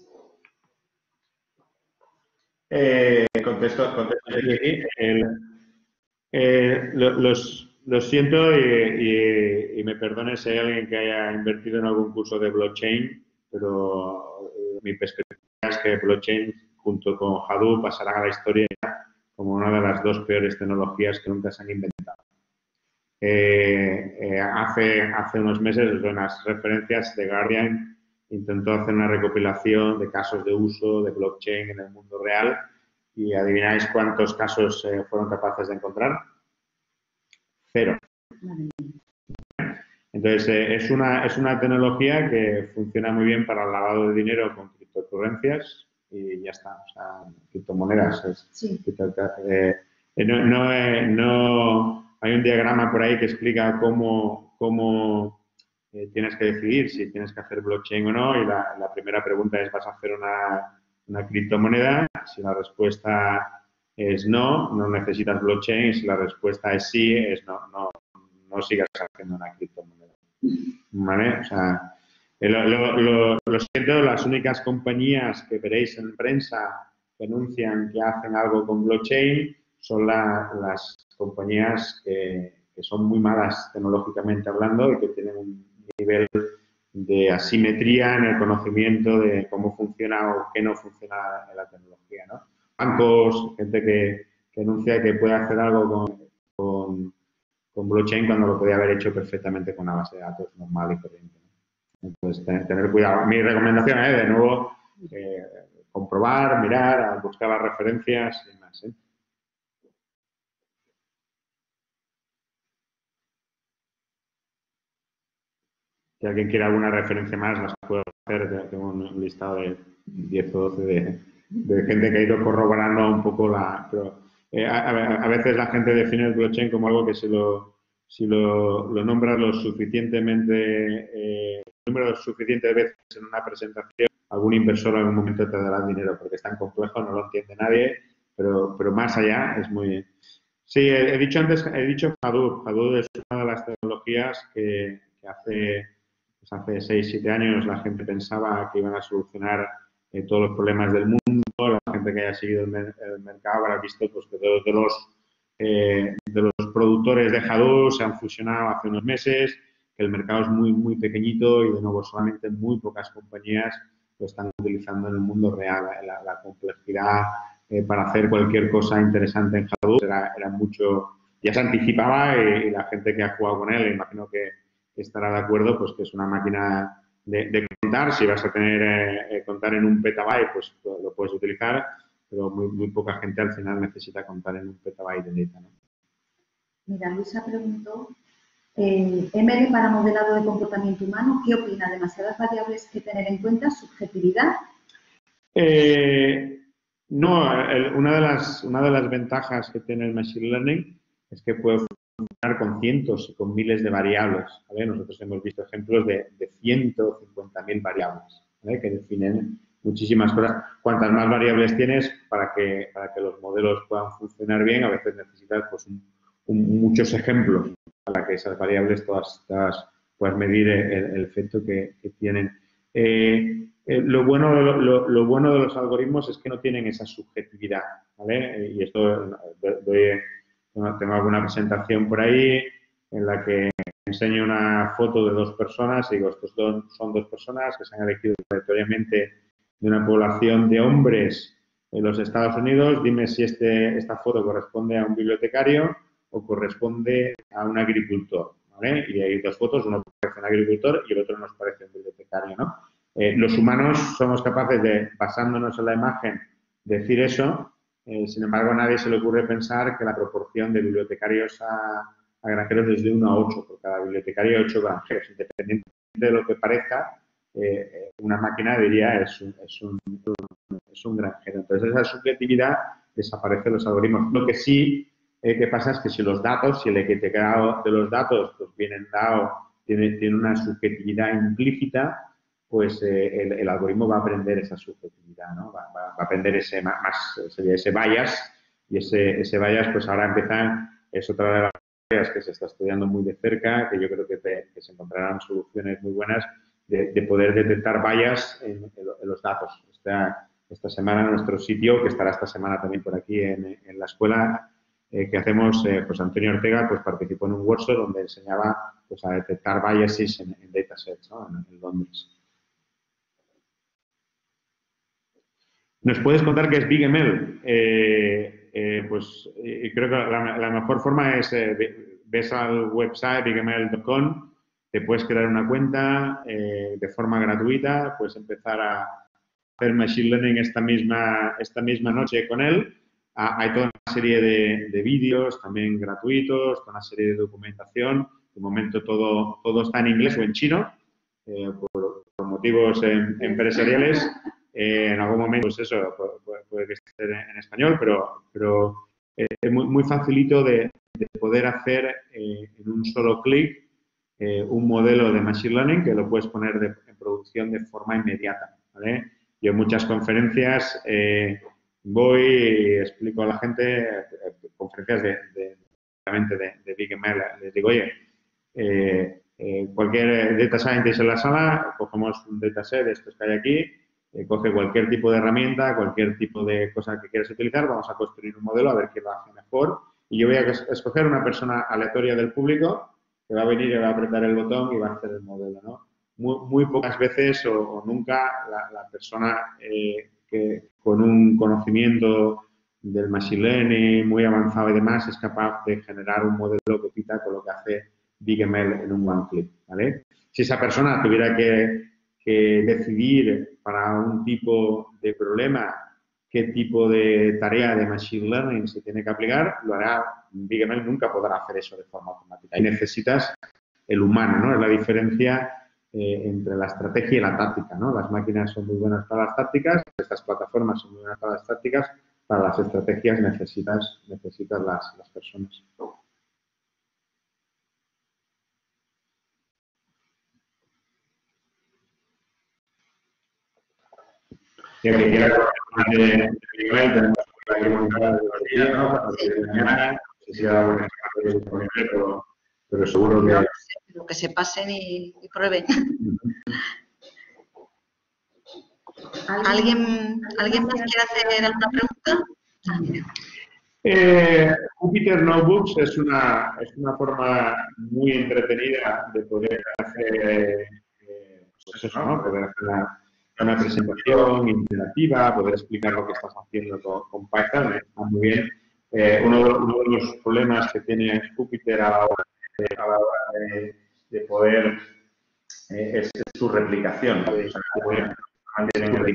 [SPEAKER 2] Eh, contesto, contesto aquí. El, eh, lo, los, lo siento y, y, y me perdone si hay alguien que haya invertido en algún curso de blockchain, pero eh, mi perspectiva es que blockchain junto con Hadoop pasarán a la historia como una de las dos peores tecnologías que nunca se han inventado. Eh, eh, hace, hace unos meses, en unas referencias de Guardian, intentó hacer una recopilación de casos de uso de blockchain en el mundo real y adivináis cuántos casos eh, fueron capaces de encontrar. Cero. Entonces, eh, es, una, es una tecnología que funciona muy bien para el lavado de dinero con criptocurrencias y ya está. O sea, criptomonedas. Es, sí. eh, no, no, eh, no, hay un diagrama por ahí que explica cómo, cómo eh, tienes que decidir si tienes que hacer blockchain o no. Y la, la primera pregunta es, ¿vas a hacer una, una criptomoneda? Si la respuesta es no, no necesitas blockchain. Y si la respuesta es sí, es no, no, no sigas haciendo una criptomoneda. ¿Vale? O sea, lo, lo, lo, lo siento, las únicas compañías que veréis en prensa que anuncian que hacen algo con blockchain son la, las compañías que, que son muy malas tecnológicamente hablando y que tienen un nivel de asimetría en el conocimiento de cómo funciona o qué no funciona en la tecnología, ¿no? Bancos, gente que, que anuncia que puede hacer algo con, con con blockchain cuando lo podía haber hecho perfectamente con una base de datos normal y corriente. Entonces, tener, tener cuidado. Mi recomendación es, de nuevo, eh, comprobar, mirar, buscar las referencias y más. ¿eh? Si alguien quiere alguna referencia más, las puedo hacer. Tengo un listado de diez o doce de, de gente que ha ido corroborando un poco la... Pero, eh, a, a veces la gente define el blockchain como algo que se lo... Si lo, lo nombras lo suficientemente, eh, número suficiente de veces en una presentación, algún inversor en algún momento te dará dinero, porque es tan complejo, no lo entiende nadie, pero, pero más allá es muy... Sí, he, he dicho antes, he dicho Hadoop. Hadoop es una de las tecnologías que, que hace, pues hace seis, siete años la gente pensaba que iban a solucionar eh, todos los problemas del mundo. La gente que haya seguido el, mer el mercado habrá visto pues, que todos de los Eh, de los productores de Hadoop se han fusionado hace unos meses, que el mercado es muy, muy pequeñito y de nuevo solamente muy pocas compañías lo están utilizando en el mundo real. La, la complejidad eh, para hacer cualquier cosa interesante en Hadoop era, era mucho, ya se anticipaba y, y la gente que ha jugado con él, imagino que estará de acuerdo, pues que es una máquina de, de contar. Si vas a tener eh, contar en un petabyte, pues lo, lo puedes utilizar, pero muy, muy poca gente al final necesita contar en un petabyte de data, ¿no?
[SPEAKER 3] Mira, Luisa preguntó, eh, M L para modelado de comportamiento humano, ¿qué opina? ¿Demasiadas variables que tener en cuenta? ¿Subjetividad?
[SPEAKER 2] Eh, no, el, una, de las, una de las ventajas que tiene el Machine Learning es que puede funcionar con cientos y con miles de variables, ¿vale? Nosotros hemos visto ejemplos de, de ciento cincuenta mil variables, ¿vale? Que definen muchísimas cosas. Cuantas más variables tienes para que, para que los modelos puedan funcionar bien, a veces necesitas pues, un, un, muchos ejemplos para que esas variables todas, todas puedas medir el, el efecto que, que tienen. Eh, eh, lo, bueno de lo, lo, lo bueno de los algoritmos es que no tienen esa subjetividad, ¿vale? Y esto doy, Bueno, tengo alguna presentación por ahí en la que enseño una foto de dos personas y digo, estos dos, son dos personas que se han elegido aleatoriamente de una población de hombres en los Estados Unidos. Dime si este, esta foto corresponde a un bibliotecario o corresponde a un agricultor, ¿vale? Y hay dos fotos, uno parece un agricultor y el otro nos parece un bibliotecario, ¿no? Eh, los humanos somos capaces de, basándonos en la imagen, decir eso. Eh, sin embargo, a nadie se le ocurre pensar que la proporción de bibliotecarios a, a granjeros es de uno a ocho. Por cada bibliotecario hay ocho granjeros. Independientemente de lo que parezca, eh, una máquina diría es un, es, un, es un granjero. Entonces, esa subjetividad desaparece en los algoritmos. Lo que sí eh, que pasa es que si los datos, si el etiquetado de los datos pues, vienen dado, tiene, tiene una subjetividad implícita, pues eh, el, el algoritmo va a aprender esa subjetividad, ¿no? Va, va, va a aprender ese más, ese, ese bias, y ese, ese bias, pues ahora empiezan, es otra de las áreas que se está estudiando muy de cerca, que yo creo que, te, que se encontrarán soluciones muy buenas de, de poder detectar bias en, en, en los datos. Esta, esta semana en nuestro sitio, que estará esta semana también por aquí en, en la escuela eh, que hacemos, eh, pues Antonio Ortega pues participó en un workshop donde enseñaba pues, a detectar biases en, en datasets, ¿no? en, en Londres. ¿Nos puedes contar qué es BigML? Eh, eh, pues eh, creo que la, la mejor forma es, eh, ves al website big M L punto com, te puedes crear una cuenta eh, de forma gratuita, puedes empezar a hacer Machine Learning esta misma, esta misma noche con él. Ah, hay toda una serie de, de vídeos también gratuitos, toda una serie de documentación. De momento todo, todo está en inglés o en chino, eh, por, por motivos eh, empresariales. Eh, en algún momento, pues eso, puede, puede que esté en español, pero, pero eh, es muy, muy facilito de, de poder hacer eh, en un solo clic eh, un modelo de Machine Learning que lo puedes poner de, en producción de forma inmediata, ¿vale? Yo en muchas conferencias eh, voy y explico a la gente, eh, conferencias de, de, de, de, de BigML, les digo, oye, eh, eh, cualquier data scientist en la sala, cogemos un dataset de estos que hay aquí, Eh, coge cualquier tipo de herramienta, cualquier tipo de cosa que quieras utilizar, vamos a construir un modelo a ver quién lo hace mejor y yo voy a escoger una persona aleatoria del público que va a venir y va a apretar el botón y va a hacer el modelo, ¿no? Muy, muy pocas veces o, o nunca la, la persona eh, que con un conocimiento del Machine Learning muy avanzado y demás es capaz de generar un modelo que quita con lo que hace BigML en un one click, ¿vale? Si esa persona tuviera que que decidir para un tipo de problema qué tipo de tarea de Machine Learning se tiene que aplicar, lo hará. BigML nunca podrá hacer eso de forma automática. Y necesitas el humano, ¿no? Es la diferencia eh, entre la estrategia y la táctica, ¿no? Las máquinas son muy buenas para las tácticas, estas plataformas son muy buenas para las tácticas, para las estrategias necesitas, necesitas las, las personas. Y el que quiera de nivel, tenemos que montar los días, ¿no? A partir de mañana, no sé si habrá un espacio disponible, pero, pero seguro que...
[SPEAKER 1] No lo sé, pero que se pasen y, y prueben. ¿Alguien, ¿Alguien más quiere hacer alguna pregunta? Ah, mira.
[SPEAKER 2] Eh, Jupyter Notebooks es una, es una forma muy entretenida de poder hacer, eh, pues eso, ¿no? Poder hacer una, una presentación interactiva, poder explicar lo que estás haciendo con, con Python, está muy bien. Eh, uno, de, uno de los problemas que tiene Jupyter a la hora de, a la hora de, de poder eh, es, es su replicación. O sea, poder mantener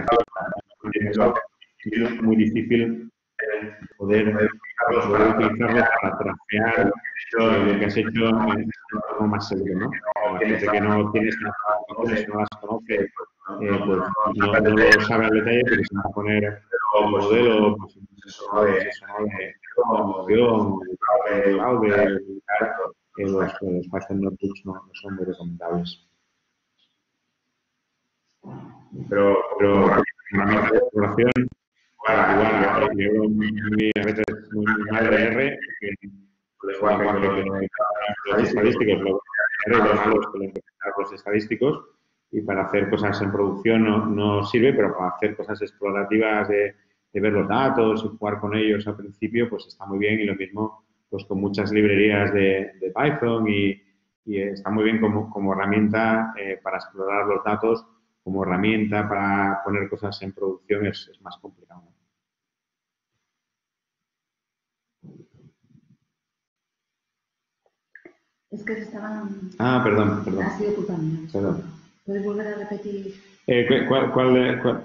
[SPEAKER 2] es muy difícil poder, poder utilizarlo para trastear eh, lo que has hecho en algo más seguro, ¿no? La gente que no tiene estas informaciones, no las conoce, eh, pues no, no lo sabe al detalle, pero se va a poner el modelo, pues, eso, de promoción, de fraude, eh, los, los Python Notebooks no, no son muy recomendables. Pero, pero una mejor exploración, igual, yo muy, a veces muy, muy mal de R, que igual que los estadísticos, lo malo es que implementar los estadísticos, y para hacer cosas en producción no, no sirve, pero para hacer cosas explorativas de, de ver los datos y jugar con ellos al principio, pues está muy bien, y lo mismo pues con muchas librerías de, de Python y, y está muy bien como, como herramienta eh, para explorar los datos, como herramienta para poner cosas en producción es, es más complicado.
[SPEAKER 3] Es que se estaban...
[SPEAKER 2] Ah, perdón, perdón.
[SPEAKER 3] Ha sido culpa mía.
[SPEAKER 2] Perdón.
[SPEAKER 3] ¿Puedes volver a repetir?
[SPEAKER 2] Eh, ¿cuál, cuál, de, cuál?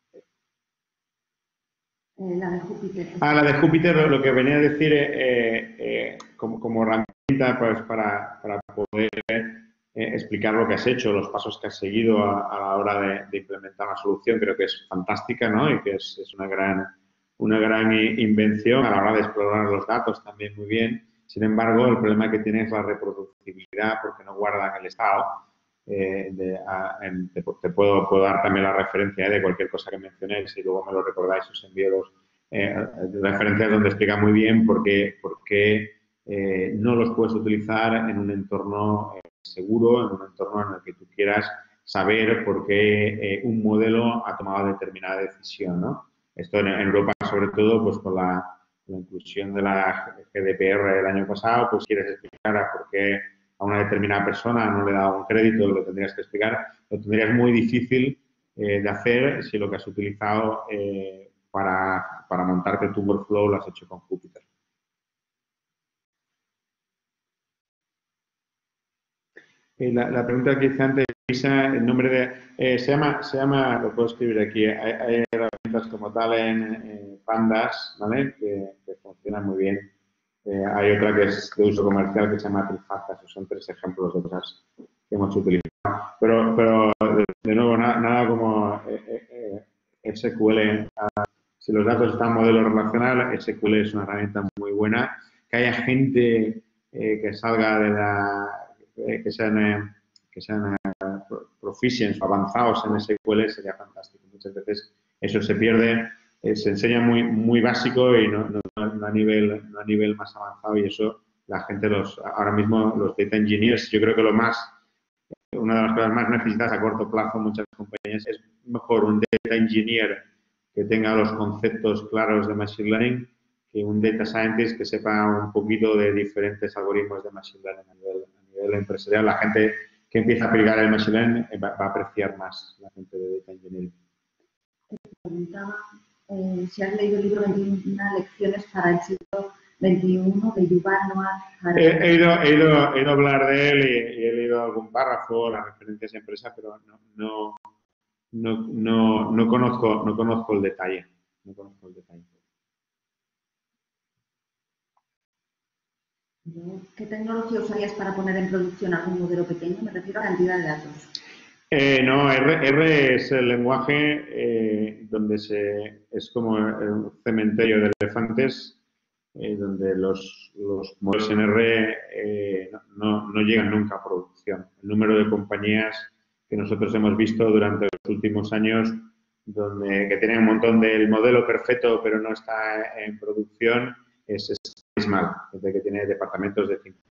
[SPEAKER 3] Eh, la de Júpiter.
[SPEAKER 2] Ah, la de Júpiter, lo, lo que venía a decir eh, eh, como, como herramienta pues, para, para poder eh, explicar lo que has hecho, los pasos que has seguido a, a la hora de, de implementar una solución, creo que es fantástica, ¿no? Y que es, es una gran, una gran invención a la hora de explorar los datos también muy bien. Sin embargo, el problema que tiene es la reproducibilidad porque no guardan el estado. Eh, de, a, en, te, te puedo, puedo dar también la referencia eh, de cualquier cosa que mencionéis y luego me lo recordáis, os envío los eh, referencias donde explica muy bien por qué, por qué eh, no los puedes utilizar en un entorno eh, seguro, en un entorno en el que tú quieras saber por qué eh, un modelo ha tomado determinada decisión, ¿no? Esto en, en Europa, sobre todo, pues con la, la inclusión de la G D P R el año pasado, pues quieres explicar a por qué a una determinada persona no le da un crédito, lo tendrías que explicar, lo tendrías muy difícil eh, de hacer si lo que has utilizado eh, para, para montarte tu workflow lo has hecho con Júpiter. Eh, la, la pregunta que hice antes, Lisa, el nombre de... Eh, se, llama, se llama, lo puedo escribir aquí, hay, hay herramientas como tal en eh, Pandas, ¿vale? Que, que funcionan muy bien. Eh, hay otra que es de uso comercial que se llama Trifacta, esos son tres ejemplos de cosas que hemos utilizado. Pero, pero de, de nuevo, nada, nada como eh, eh, S Q L. Si los datos están en modelo relacional, S Q L es una herramienta muy buena. Que haya gente eh, que salga de la... Eh, que sean, eh, que sean eh, proficients o avanzados en S Q L sería fantástico. Muchas veces eso se pierde. Eh, se enseña muy, muy básico y no, no, no, a nivel, no a nivel más avanzado y eso la gente, los ahora mismo los data engineers, yo creo que lo más, una de las cosas más necesitadas a corto plazo muchas compañías es mejor un data engineer que tenga los conceptos claros de machine learning que un data scientist que sepa un poquito de diferentes algoritmos de machine learning a nivel, a nivel empresarial. La gente que empieza a aplicar el machine learning va, va a apreciar más la gente de data engineering.
[SPEAKER 3] Preguntaba eh, si has leído el libro veintiuna lecciones para el siglo veintiuno de Yuval Noah Harari.
[SPEAKER 2] He, he, ido, he, ido, he ido a hablar de él y, y he leído algún párrafo, las referencias a empresa, pero no, no, no, no, no, conozco, no conozco el detalle. No conozco el detalle.
[SPEAKER 3] ¿Qué tecnología usarías para poner en producción algún modelo pequeño? Me refiero a cantidad de datos.
[SPEAKER 2] Eh, no, R, R es el lenguaje eh, donde se, es como un cementerio de elefantes, eh, donde los, los modelos en R eh, no, no llegan nunca a producción. El número de compañías que nosotros hemos visto durante los últimos años, donde, que tienen un montón del modelo perfecto pero no está en producción, es, es abismal, desde que tiene departamentos de cincuenta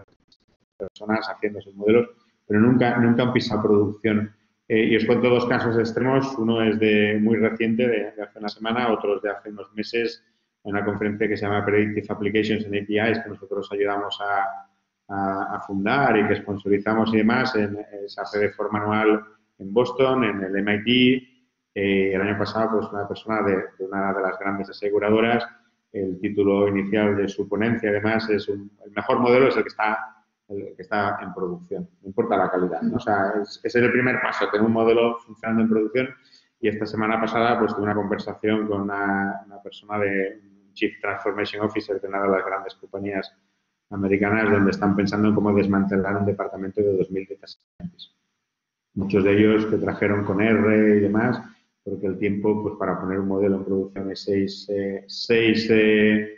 [SPEAKER 2] personas haciendo esos modelos, pero nunca, nunca han pisado producción. Eh, y os cuento dos casos extremos. Uno es de muy reciente, de, de hace una semana, otro es de hace unos meses, en una conferencia que se llama Predictive Applications and A P Is, que nosotros ayudamos a, a, a fundar y que sponsorizamos y demás. En, se hace de forma anual en Boston, en el M I T. Eh, el año pasado, pues una persona de, de una de las grandes aseguradoras, el título inicial de su ponencia, además, es un, el mejor modelo es el que está el que está en producción, no importa la calidad, ¿no? O sea, es, ese es el primer paso, tener un modelo funcionando en producción y esta semana pasada pues tuve una conversación con una, una persona de Chief Transformation Officer de una de las grandes compañías americanas donde están pensando en cómo desmantelar un departamento de dos mil data scientists. Muchos de ellos que trajeron con R y demás, porque el tiempo pues para poner un modelo en producción es seis, eh, seis eh,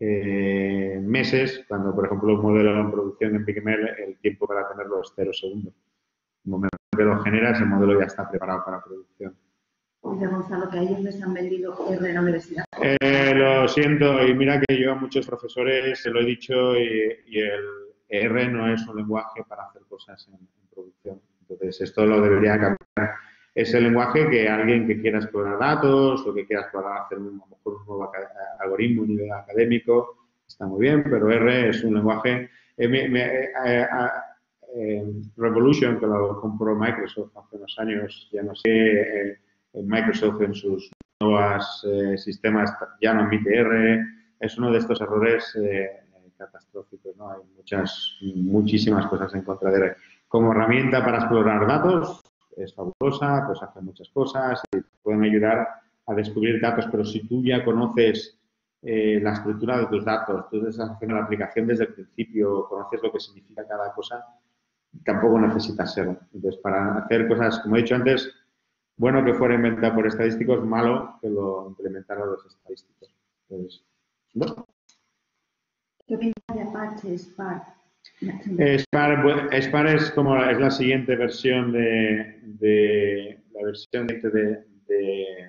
[SPEAKER 2] Eh, meses, cuando por ejemplo un modelo en producción en PicML, el tiempo para tenerlo es cero segundos. En el momento que lo generas, el modelo ya está preparado para producción.
[SPEAKER 3] Dice Gonzalo que a ellos les han vendido R en la universidad.
[SPEAKER 2] Eh, lo siento, y mira que yo a muchos profesores se lo he dicho y, y el R no es un lenguaje para hacer cosas en, en producción. Entonces, esto lo debería cambiar. Es el lenguaje que alguien que quiera explorar datos o que quiera explorar hacer un, a lo mejor un nuevo algoritmo a nivel académico está muy bien, pero R es un lenguaje... Eh, me, me, eh, eh, eh, Revolution, que lo compró Microsoft hace unos años, ya no sé, eh, Microsoft en sus nuevos eh, sistemas ya no admite R, es uno de estos errores eh, catastróficos, ¿no? Hay muchas, muchísimas cosas en contra de R. Como herramienta para explorar datos, es fabulosa, pues hace muchas cosas y pueden ayudar a descubrir datos, pero si tú ya conoces eh, la estructura de tus datos, tú estás haciendo la aplicación desde el principio, conoces lo que significa cada cosa, tampoco necesitas serlo. Entonces, para hacer cosas, como he dicho antes, bueno que fuera inventado por estadísticos, malo que lo implementaran los estadísticos. Entonces, ¿no?
[SPEAKER 3] ¿Qué opinas de Apache Spark?
[SPEAKER 2] Spark, Spark es como es la siguiente versión de, de la versión de, de, de,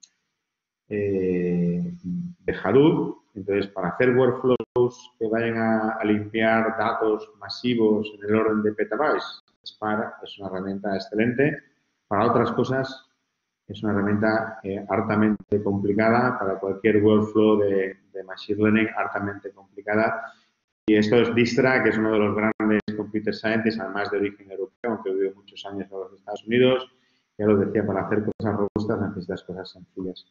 [SPEAKER 2] eh, de Hadoop. Entonces, para hacer workflows que vayan a, a limpiar datos masivos en el orden de petabytes, Spark es una herramienta excelente. Para otras cosas, es una herramienta eh, hartamente complicada. Para cualquier workflow de, de Machine Learning, hartamente complicada. Y esto es Dijkstra, que es uno de los grandes computer scientists, además de origen europeo, aunque vivió muchos años en los Estados Unidos. Ya lo decía, para hacer cosas robustas necesitas cosas sencillas.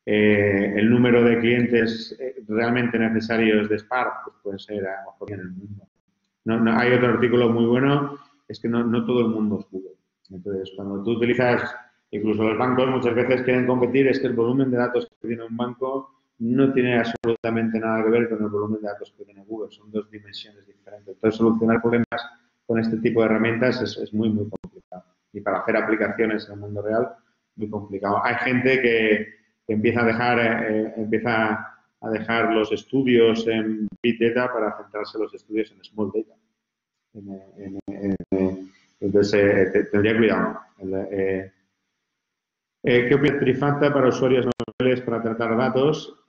[SPEAKER 2] Eh, el número de clientes realmente necesarios de Spark pues puede ser a lo mejor en el mundo. No, no, hay otro artículo muy bueno, es que no, no todo el mundo es Google. Entonces, cuando tú utilizas, incluso los bancos muchas veces quieren competir, es que el volumen de datos que tiene un banco no tiene absolutamente nada que ver con el volumen de datos que tiene Google. Son dos dimensiones diferentes. Entonces, solucionar problemas con este tipo de herramientas es, es muy, muy complicado. Y para hacer aplicaciones en el mundo real, muy complicado. Hay gente que, que empieza a dejar eh, empieza a dejar los estudios en Big Data para centrarse los estudios en Small Data. En, en, en, en, entonces, eh, tendría cuidado. El, eh, Eh, ¿Qué opina Trifanta para usuarios no móviles para tratar datos?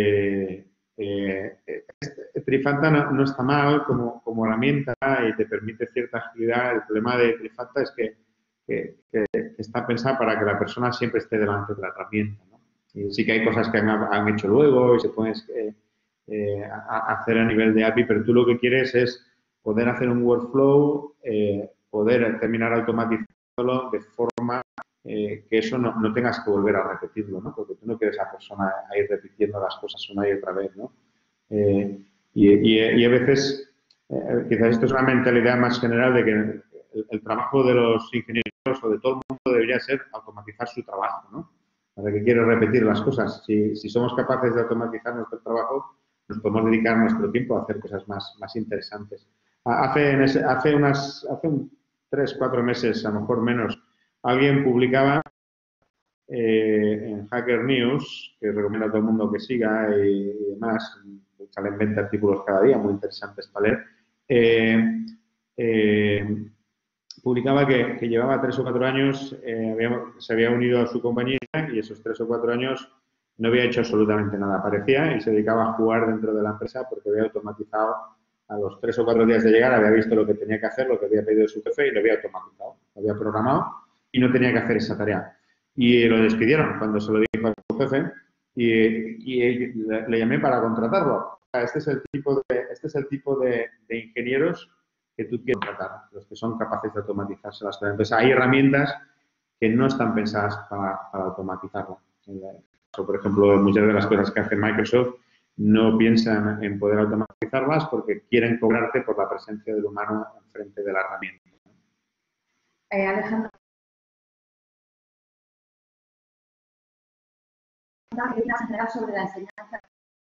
[SPEAKER 2] Eh, eh, este, Trifanta no, no está mal como, como herramienta y te permite cierta agilidad. El problema de Trifanta es que, que, que está pensada para que la persona siempre esté delante de la herramienta, ¿no? Y sí que hay cosas que han, han hecho luego y se pueden eh, eh, a, hacer a nivel de A P I, pero tú lo que quieres es poder hacer un workflow, eh, poder terminar automatizándolo de forma Eh, que eso no, no tengas que volver a repetirlo, ¿no? Porque tú no quieres a la persona a ir repitiendo las cosas una y otra vez, ¿no? Eh, y, y, y a veces, eh, quizás esto es una mentalidad más general de que el, el trabajo de los ingenieros o de todo el mundo debería ser automatizar su trabajo, ¿no? ¿Para qué quieres repetir las cosas? Si, si somos capaces de automatizar nuestro trabajo, nos podemos dedicar nuestro tiempo a hacer cosas más, más interesantes. Hace, hace, unas, hace un tres, cuatro meses, a lo mejor menos, alguien publicaba eh, en Hacker News, que recomiendo a todo el mundo que siga y, y demás, salen veinte artículos cada día, muy interesantes para leer, eh, eh, publicaba que, que llevaba tres o cuatro años, eh, había, se había unido a su compañía y esos tres o cuatro años no había hecho absolutamente nada. Aparecía y se dedicaba a jugar dentro de la empresa porque había automatizado a los tres o cuatro días de llegar, había visto lo que tenía que hacer, lo que había pedido su jefe y lo había automatizado, lo había programado y no tenía que hacer esa tarea. Y lo despidieron cuando se lo dijo a su jefe y, y le, le llamé para contratarlo. Este es el tipo de, este es el tipo de, de ingenieros que tú quieres tratar, los que son capaces de automatizarse las cosas. Entonces, hay herramientas que no están pensadas para, para automatizarlo. Por ejemplo, muchas de las cosas que hace Microsoft no piensan en poder automatizarlas porque quieren cobrarte por la presencia del humano enfrente de la herramienta.
[SPEAKER 3] Eh, Alejandro, ¿qué opinas en general sobre la enseñanza?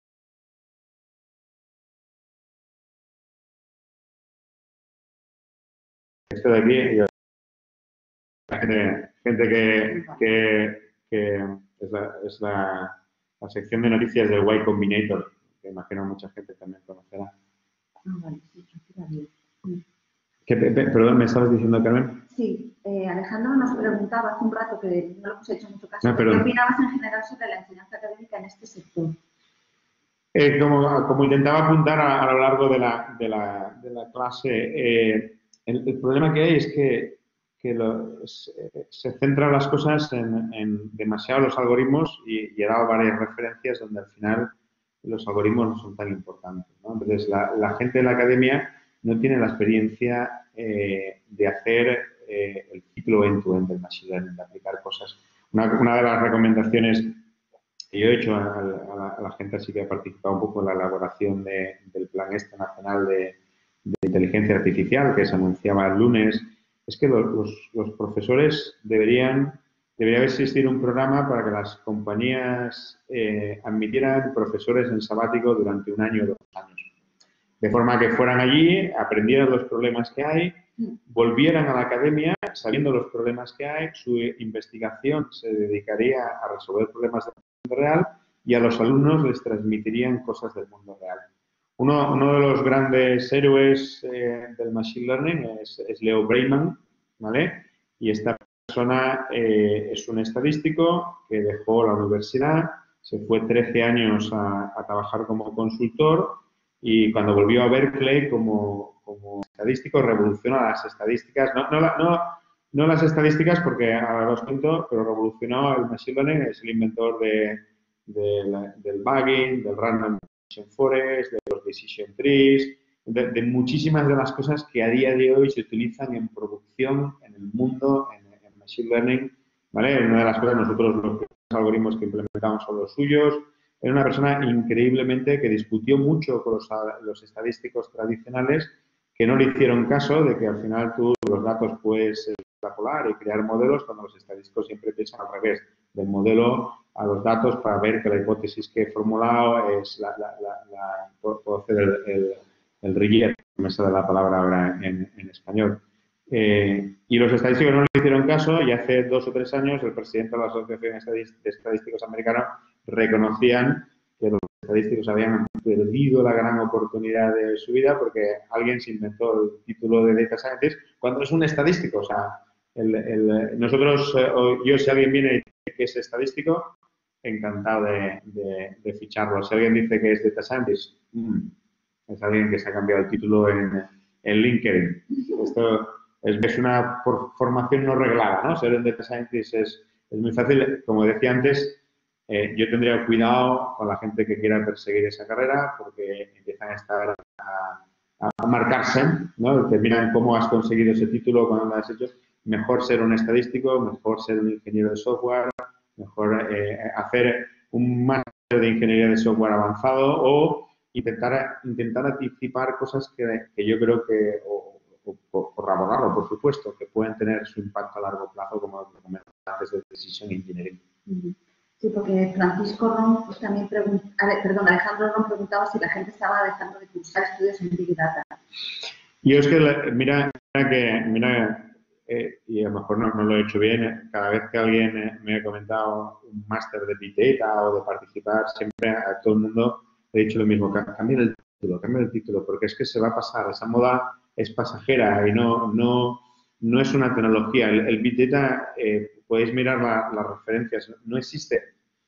[SPEAKER 2] Esto de aquí, yo, gente, gente que, que, que es, la, es la, la sección de noticias del Y Combinator, que imagino mucha gente también conocerá.
[SPEAKER 3] Ah, vale, sí, está bien.
[SPEAKER 2] ¿Qué, perdón, ¿me estabas diciendo, Carmen?
[SPEAKER 3] Sí, eh, Alejandro nos preguntaba hace un rato, que no le hemos hecho mucho caso,
[SPEAKER 2] no,
[SPEAKER 3] ¿qué opinabas en general sobre la enseñanza académica en este sector?
[SPEAKER 2] Eh, como, como intentaba apuntar a, a lo largo de la, de la, de la clase, eh, el, el problema que hay es que, que lo, se, se centran las cosas en, en demasiado los algoritmos y, y he dado varias referencias donde al final los algoritmos no son tan importantes, ¿no? Entonces, la, la gente de la academia no tiene la experiencia eh, de hacer eh, el ciclo end-to-end del machine learning, de aplicar cosas. Una, una de las recomendaciones que yo he hecho a, a, la, a la gente así que ha participado un poco en la elaboración de, del Plan Este Nacional de, de Inteligencia Artificial, que se anunciaba el lunes, es que los, los, los profesores deberían, debería existir un programa para que las compañías eh, admitieran profesores en sabático durante un año o dos años. De forma que fueran allí, aprendieran los problemas que hay, volvieran a la academia sabiendo los problemas que hay, su investigación se dedicaría a resolver problemas del mundo real y a los alumnos les transmitirían cosas del mundo real. Uno, uno de los grandes héroes eh, del Machine Learning es, es Leo Breiman, ¿vale? Y esta persona eh, es un estadístico que dejó la universidad, se fue trece años a, a trabajar como consultor y cuando volvió a Berkeley como, como estadístico revolucionó las estadísticas, no, no, no, no las estadísticas porque ahora os cuento, pero revolucionó el Machine Learning, es el inventor de, de la, del bugging, del random forest, de los decision trees, de, de muchísimas de las cosas que a día de hoy se utilizan en producción, en el mundo, en, en Machine Learning, ¿vale? Una de las cosas, nosotros los algoritmos que implementamos son los suyos. Era una persona increíblemente que discutió mucho con los, los estadísticos tradicionales que no le hicieron caso de que al final tú los datos puedes extrapolar y crear modelos cuando los estadísticos siempre piensan al revés, del modelo a los datos para ver que la hipótesis que he formulado es la, la, la, la puedo hacer el, el, el reject, me sale la palabra ahora en, en español. Eh, y los estadísticos no le hicieron caso y hace dos o tres años el presidente de la Asociación de Estadísticos Americanos reconocían que los estadísticos habían perdido la gran oportunidad de su vida porque alguien se inventó el título de Data Scientist cuando es un estadístico. O sea, el, el, nosotros, eh, yo si alguien viene y dice que es estadístico, encantado de, de, de ficharlo. Si alguien dice que es Data Scientist, mmm, es alguien que se ha cambiado el título en, en LinkedIn. Esto es, es una formación no reglada, ¿no? Ser un Data Scientist es, es muy fácil. Como decía antes, Eh, yo tendría cuidado con la gente que quiera perseguir esa carrera porque empiezan a estar a, a marcarse, ¿no? Terminan cómo has conseguido ese título, cuándo lo has hecho. Mejor ser un estadístico, mejor ser un ingeniero de software, mejor eh, hacer un máster de ingeniería de software avanzado o intentar, intentar anticipar cosas que, que yo creo que, o, o, o corroborarlo, por supuesto, que pueden tener su impacto a largo plazo, como comentaba antes, de Decision Engineering.
[SPEAKER 3] Uh-huh. Sí, porque Francisco Ron pues, también preguntaba, perdón, Alejandro Ron preguntaba si la gente estaba dejando de cursar estudios en Big Data.
[SPEAKER 2] Yo es que, mira, mira que, mira, eh, y a lo mejor no, no lo he hecho bien, cada vez que alguien eh, me ha comentado un máster de Big Data o de participar, siempre a todo el mundo he dicho lo mismo, cambia el título, cambia el título, porque es que se va a pasar, esa moda es pasajera y no, no, no es una tecnología. El, el Big Data, eh, podéis mirar la, las referencias, no existe.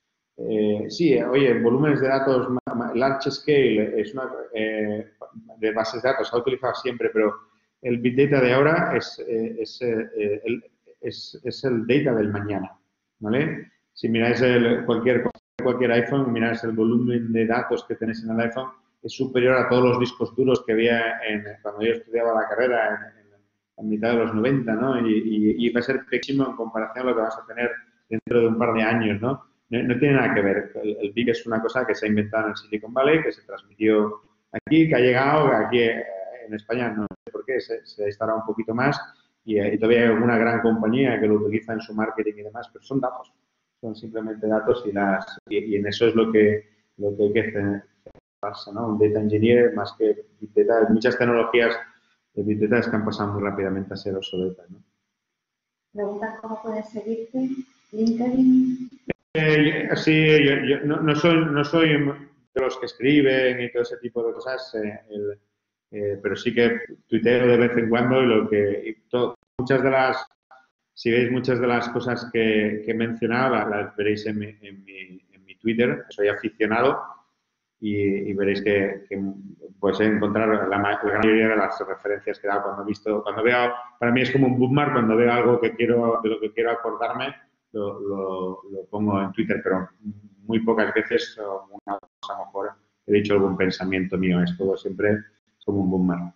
[SPEAKER 2] Eh, sí, oye, volúmenes de datos, large scale, es una, eh, de bases de datos, se ha utilizado siempre, pero el Big Data de ahora es, eh, es, eh, el, es, es el data del mañana, ¿vale? Si miráis el, cualquier, cualquier iPhone, miráis el volumen de datos que tenéis en el iPhone, es superior a todos los discos duros que había en, cuando yo estudiaba la carrera en, en, en mitad de los noventa, ¿no? Y, y, y va a ser pequeño en comparación a lo que vas a tener dentro de un par de años, ¿no? No, no tiene nada que ver. El, el Big es una cosa que se ha inventado en Silicon Valley, que se transmitió aquí, que ha llegado, que aquí eh, en España no sé por qué, se, se ha instalado un poquito más y, eh, y todavía hay alguna gran compañía que lo utiliza en su marketing y demás, pero son datos, son simplemente datos y, las, y, y en eso es lo que, lo que hay que centrarse, ¿no? Un data engineer más que Big Data. Muchas tecnologías de Big Data que han pasado muy rápidamente a ser obsoletas, ¿no?
[SPEAKER 3] Preguntan cómo pueden seguirte, LinkedIn.
[SPEAKER 2] Eh, sí, yo, yo no, no, soy, no soy de los que escriben y todo ese tipo de cosas, eh, el, eh, pero sí que tuiteo de vez en cuando y lo que y to, muchas de las, si veis muchas de las cosas que, que he mencionado, las, las veréis en mi, en, mi, en mi Twitter. Soy aficionado y, y veréis que, que podéis encontrar la, la gran mayoría de las referencias que he dado cuando he visto, cuando veo, para mí es como un bookmark cuando veo algo que quiero, de lo que quiero acordarme. Lo, lo, lo pongo en Twitter, pero muy pocas veces, una cosa a lo mejor he dicho algún pensamiento mío. Es todo siempre como un boomerang.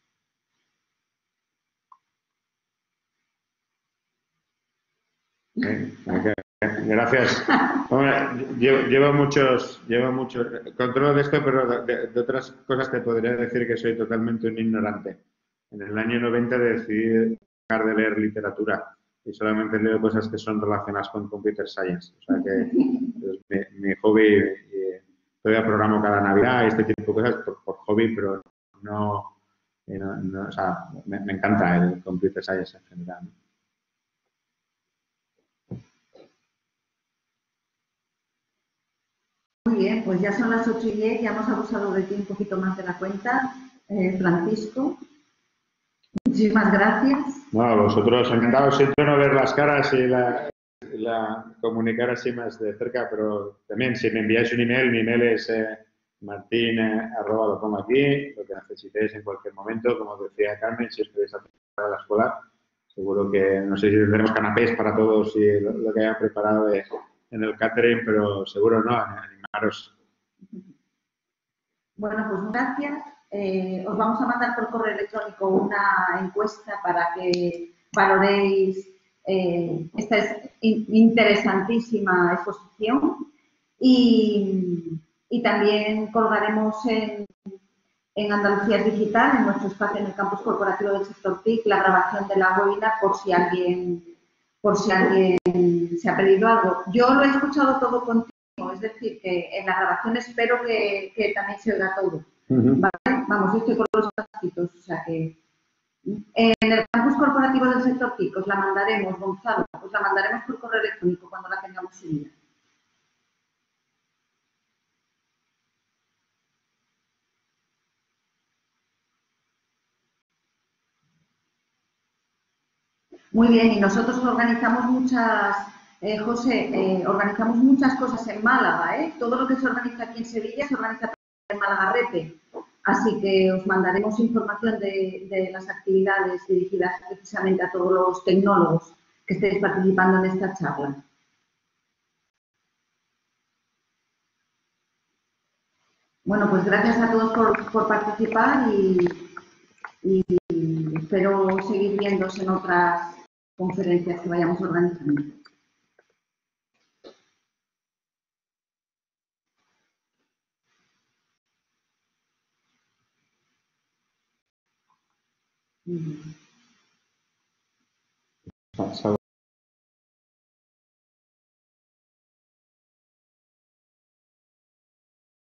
[SPEAKER 2] ¿Eh? Gracias. Hombre, llevo, llevo muchos, llevo muchos, controlo de esto, pero de, de otras cosas te podría decir que soy totalmente un ignorante. En el año noventa decidí dejar de leer literatura y solamente leo cosas que son relacionadas con computer science. O sea que es mi, mi hobby, y todavía programo cada Navidad y este tipo de cosas por, por hobby, pero no, no, no o sea, me, me encanta el computer science en general, ¿no?
[SPEAKER 3] Muy bien, pues ya son las ocho y diez, ya hemos abusado de ti un poquito más de la cuenta. Eh, Francisco, muchísimas gracias.
[SPEAKER 2] No, vosotros encantados. Siento no ver las caras y la, la comunicar así más de cerca, pero también si me enviáis un email, mi email es eh, martin, eh, arroba, lo pongo aquí, lo que necesitéis en cualquier momento. Como decía Carmen, si os queréis acercar a la escuela, seguro que, no sé si tendremos canapés para todos y lo, lo que haya preparado de, en el catering, pero seguro no, animaros.
[SPEAKER 3] Bueno, pues gracias. Eh, os vamos a mandar por correo electrónico una encuesta para que valoréis eh, esta es interesantísima exposición y, y también colgaremos en, en Andalucía Digital, en nuestro espacio en el campus corporativo del sector T I C, la grabación de la webinar por si alguien, por si alguien se ha pedido algo. Yo lo he escuchado todo contigo, es decir, que en la grabación espero que, que también se oiga todo.
[SPEAKER 2] Uh-huh.
[SPEAKER 3] ¿Vale? Vamos, yo estoy con los casquitos, o sea que en el campus corporativo del sector T I C os la mandaremos, Gonzalo, os la mandaremos por correo electrónico cuando la tengamos subida. Muy bien, y nosotros organizamos muchas, eh, José, eh, organizamos muchas cosas en Málaga, ¿eh? Todo lo que se organiza aquí en Sevilla se organiza en Malagarrete. Así que os mandaremos información de, de las actividades dirigidas precisamente a todos los tecnólogos que estéis participando en esta charla. Bueno, pues gracias a todos por, por participar y, y espero seguir viéndose en otras conferencias que vayamos organizando. Mm-hmm.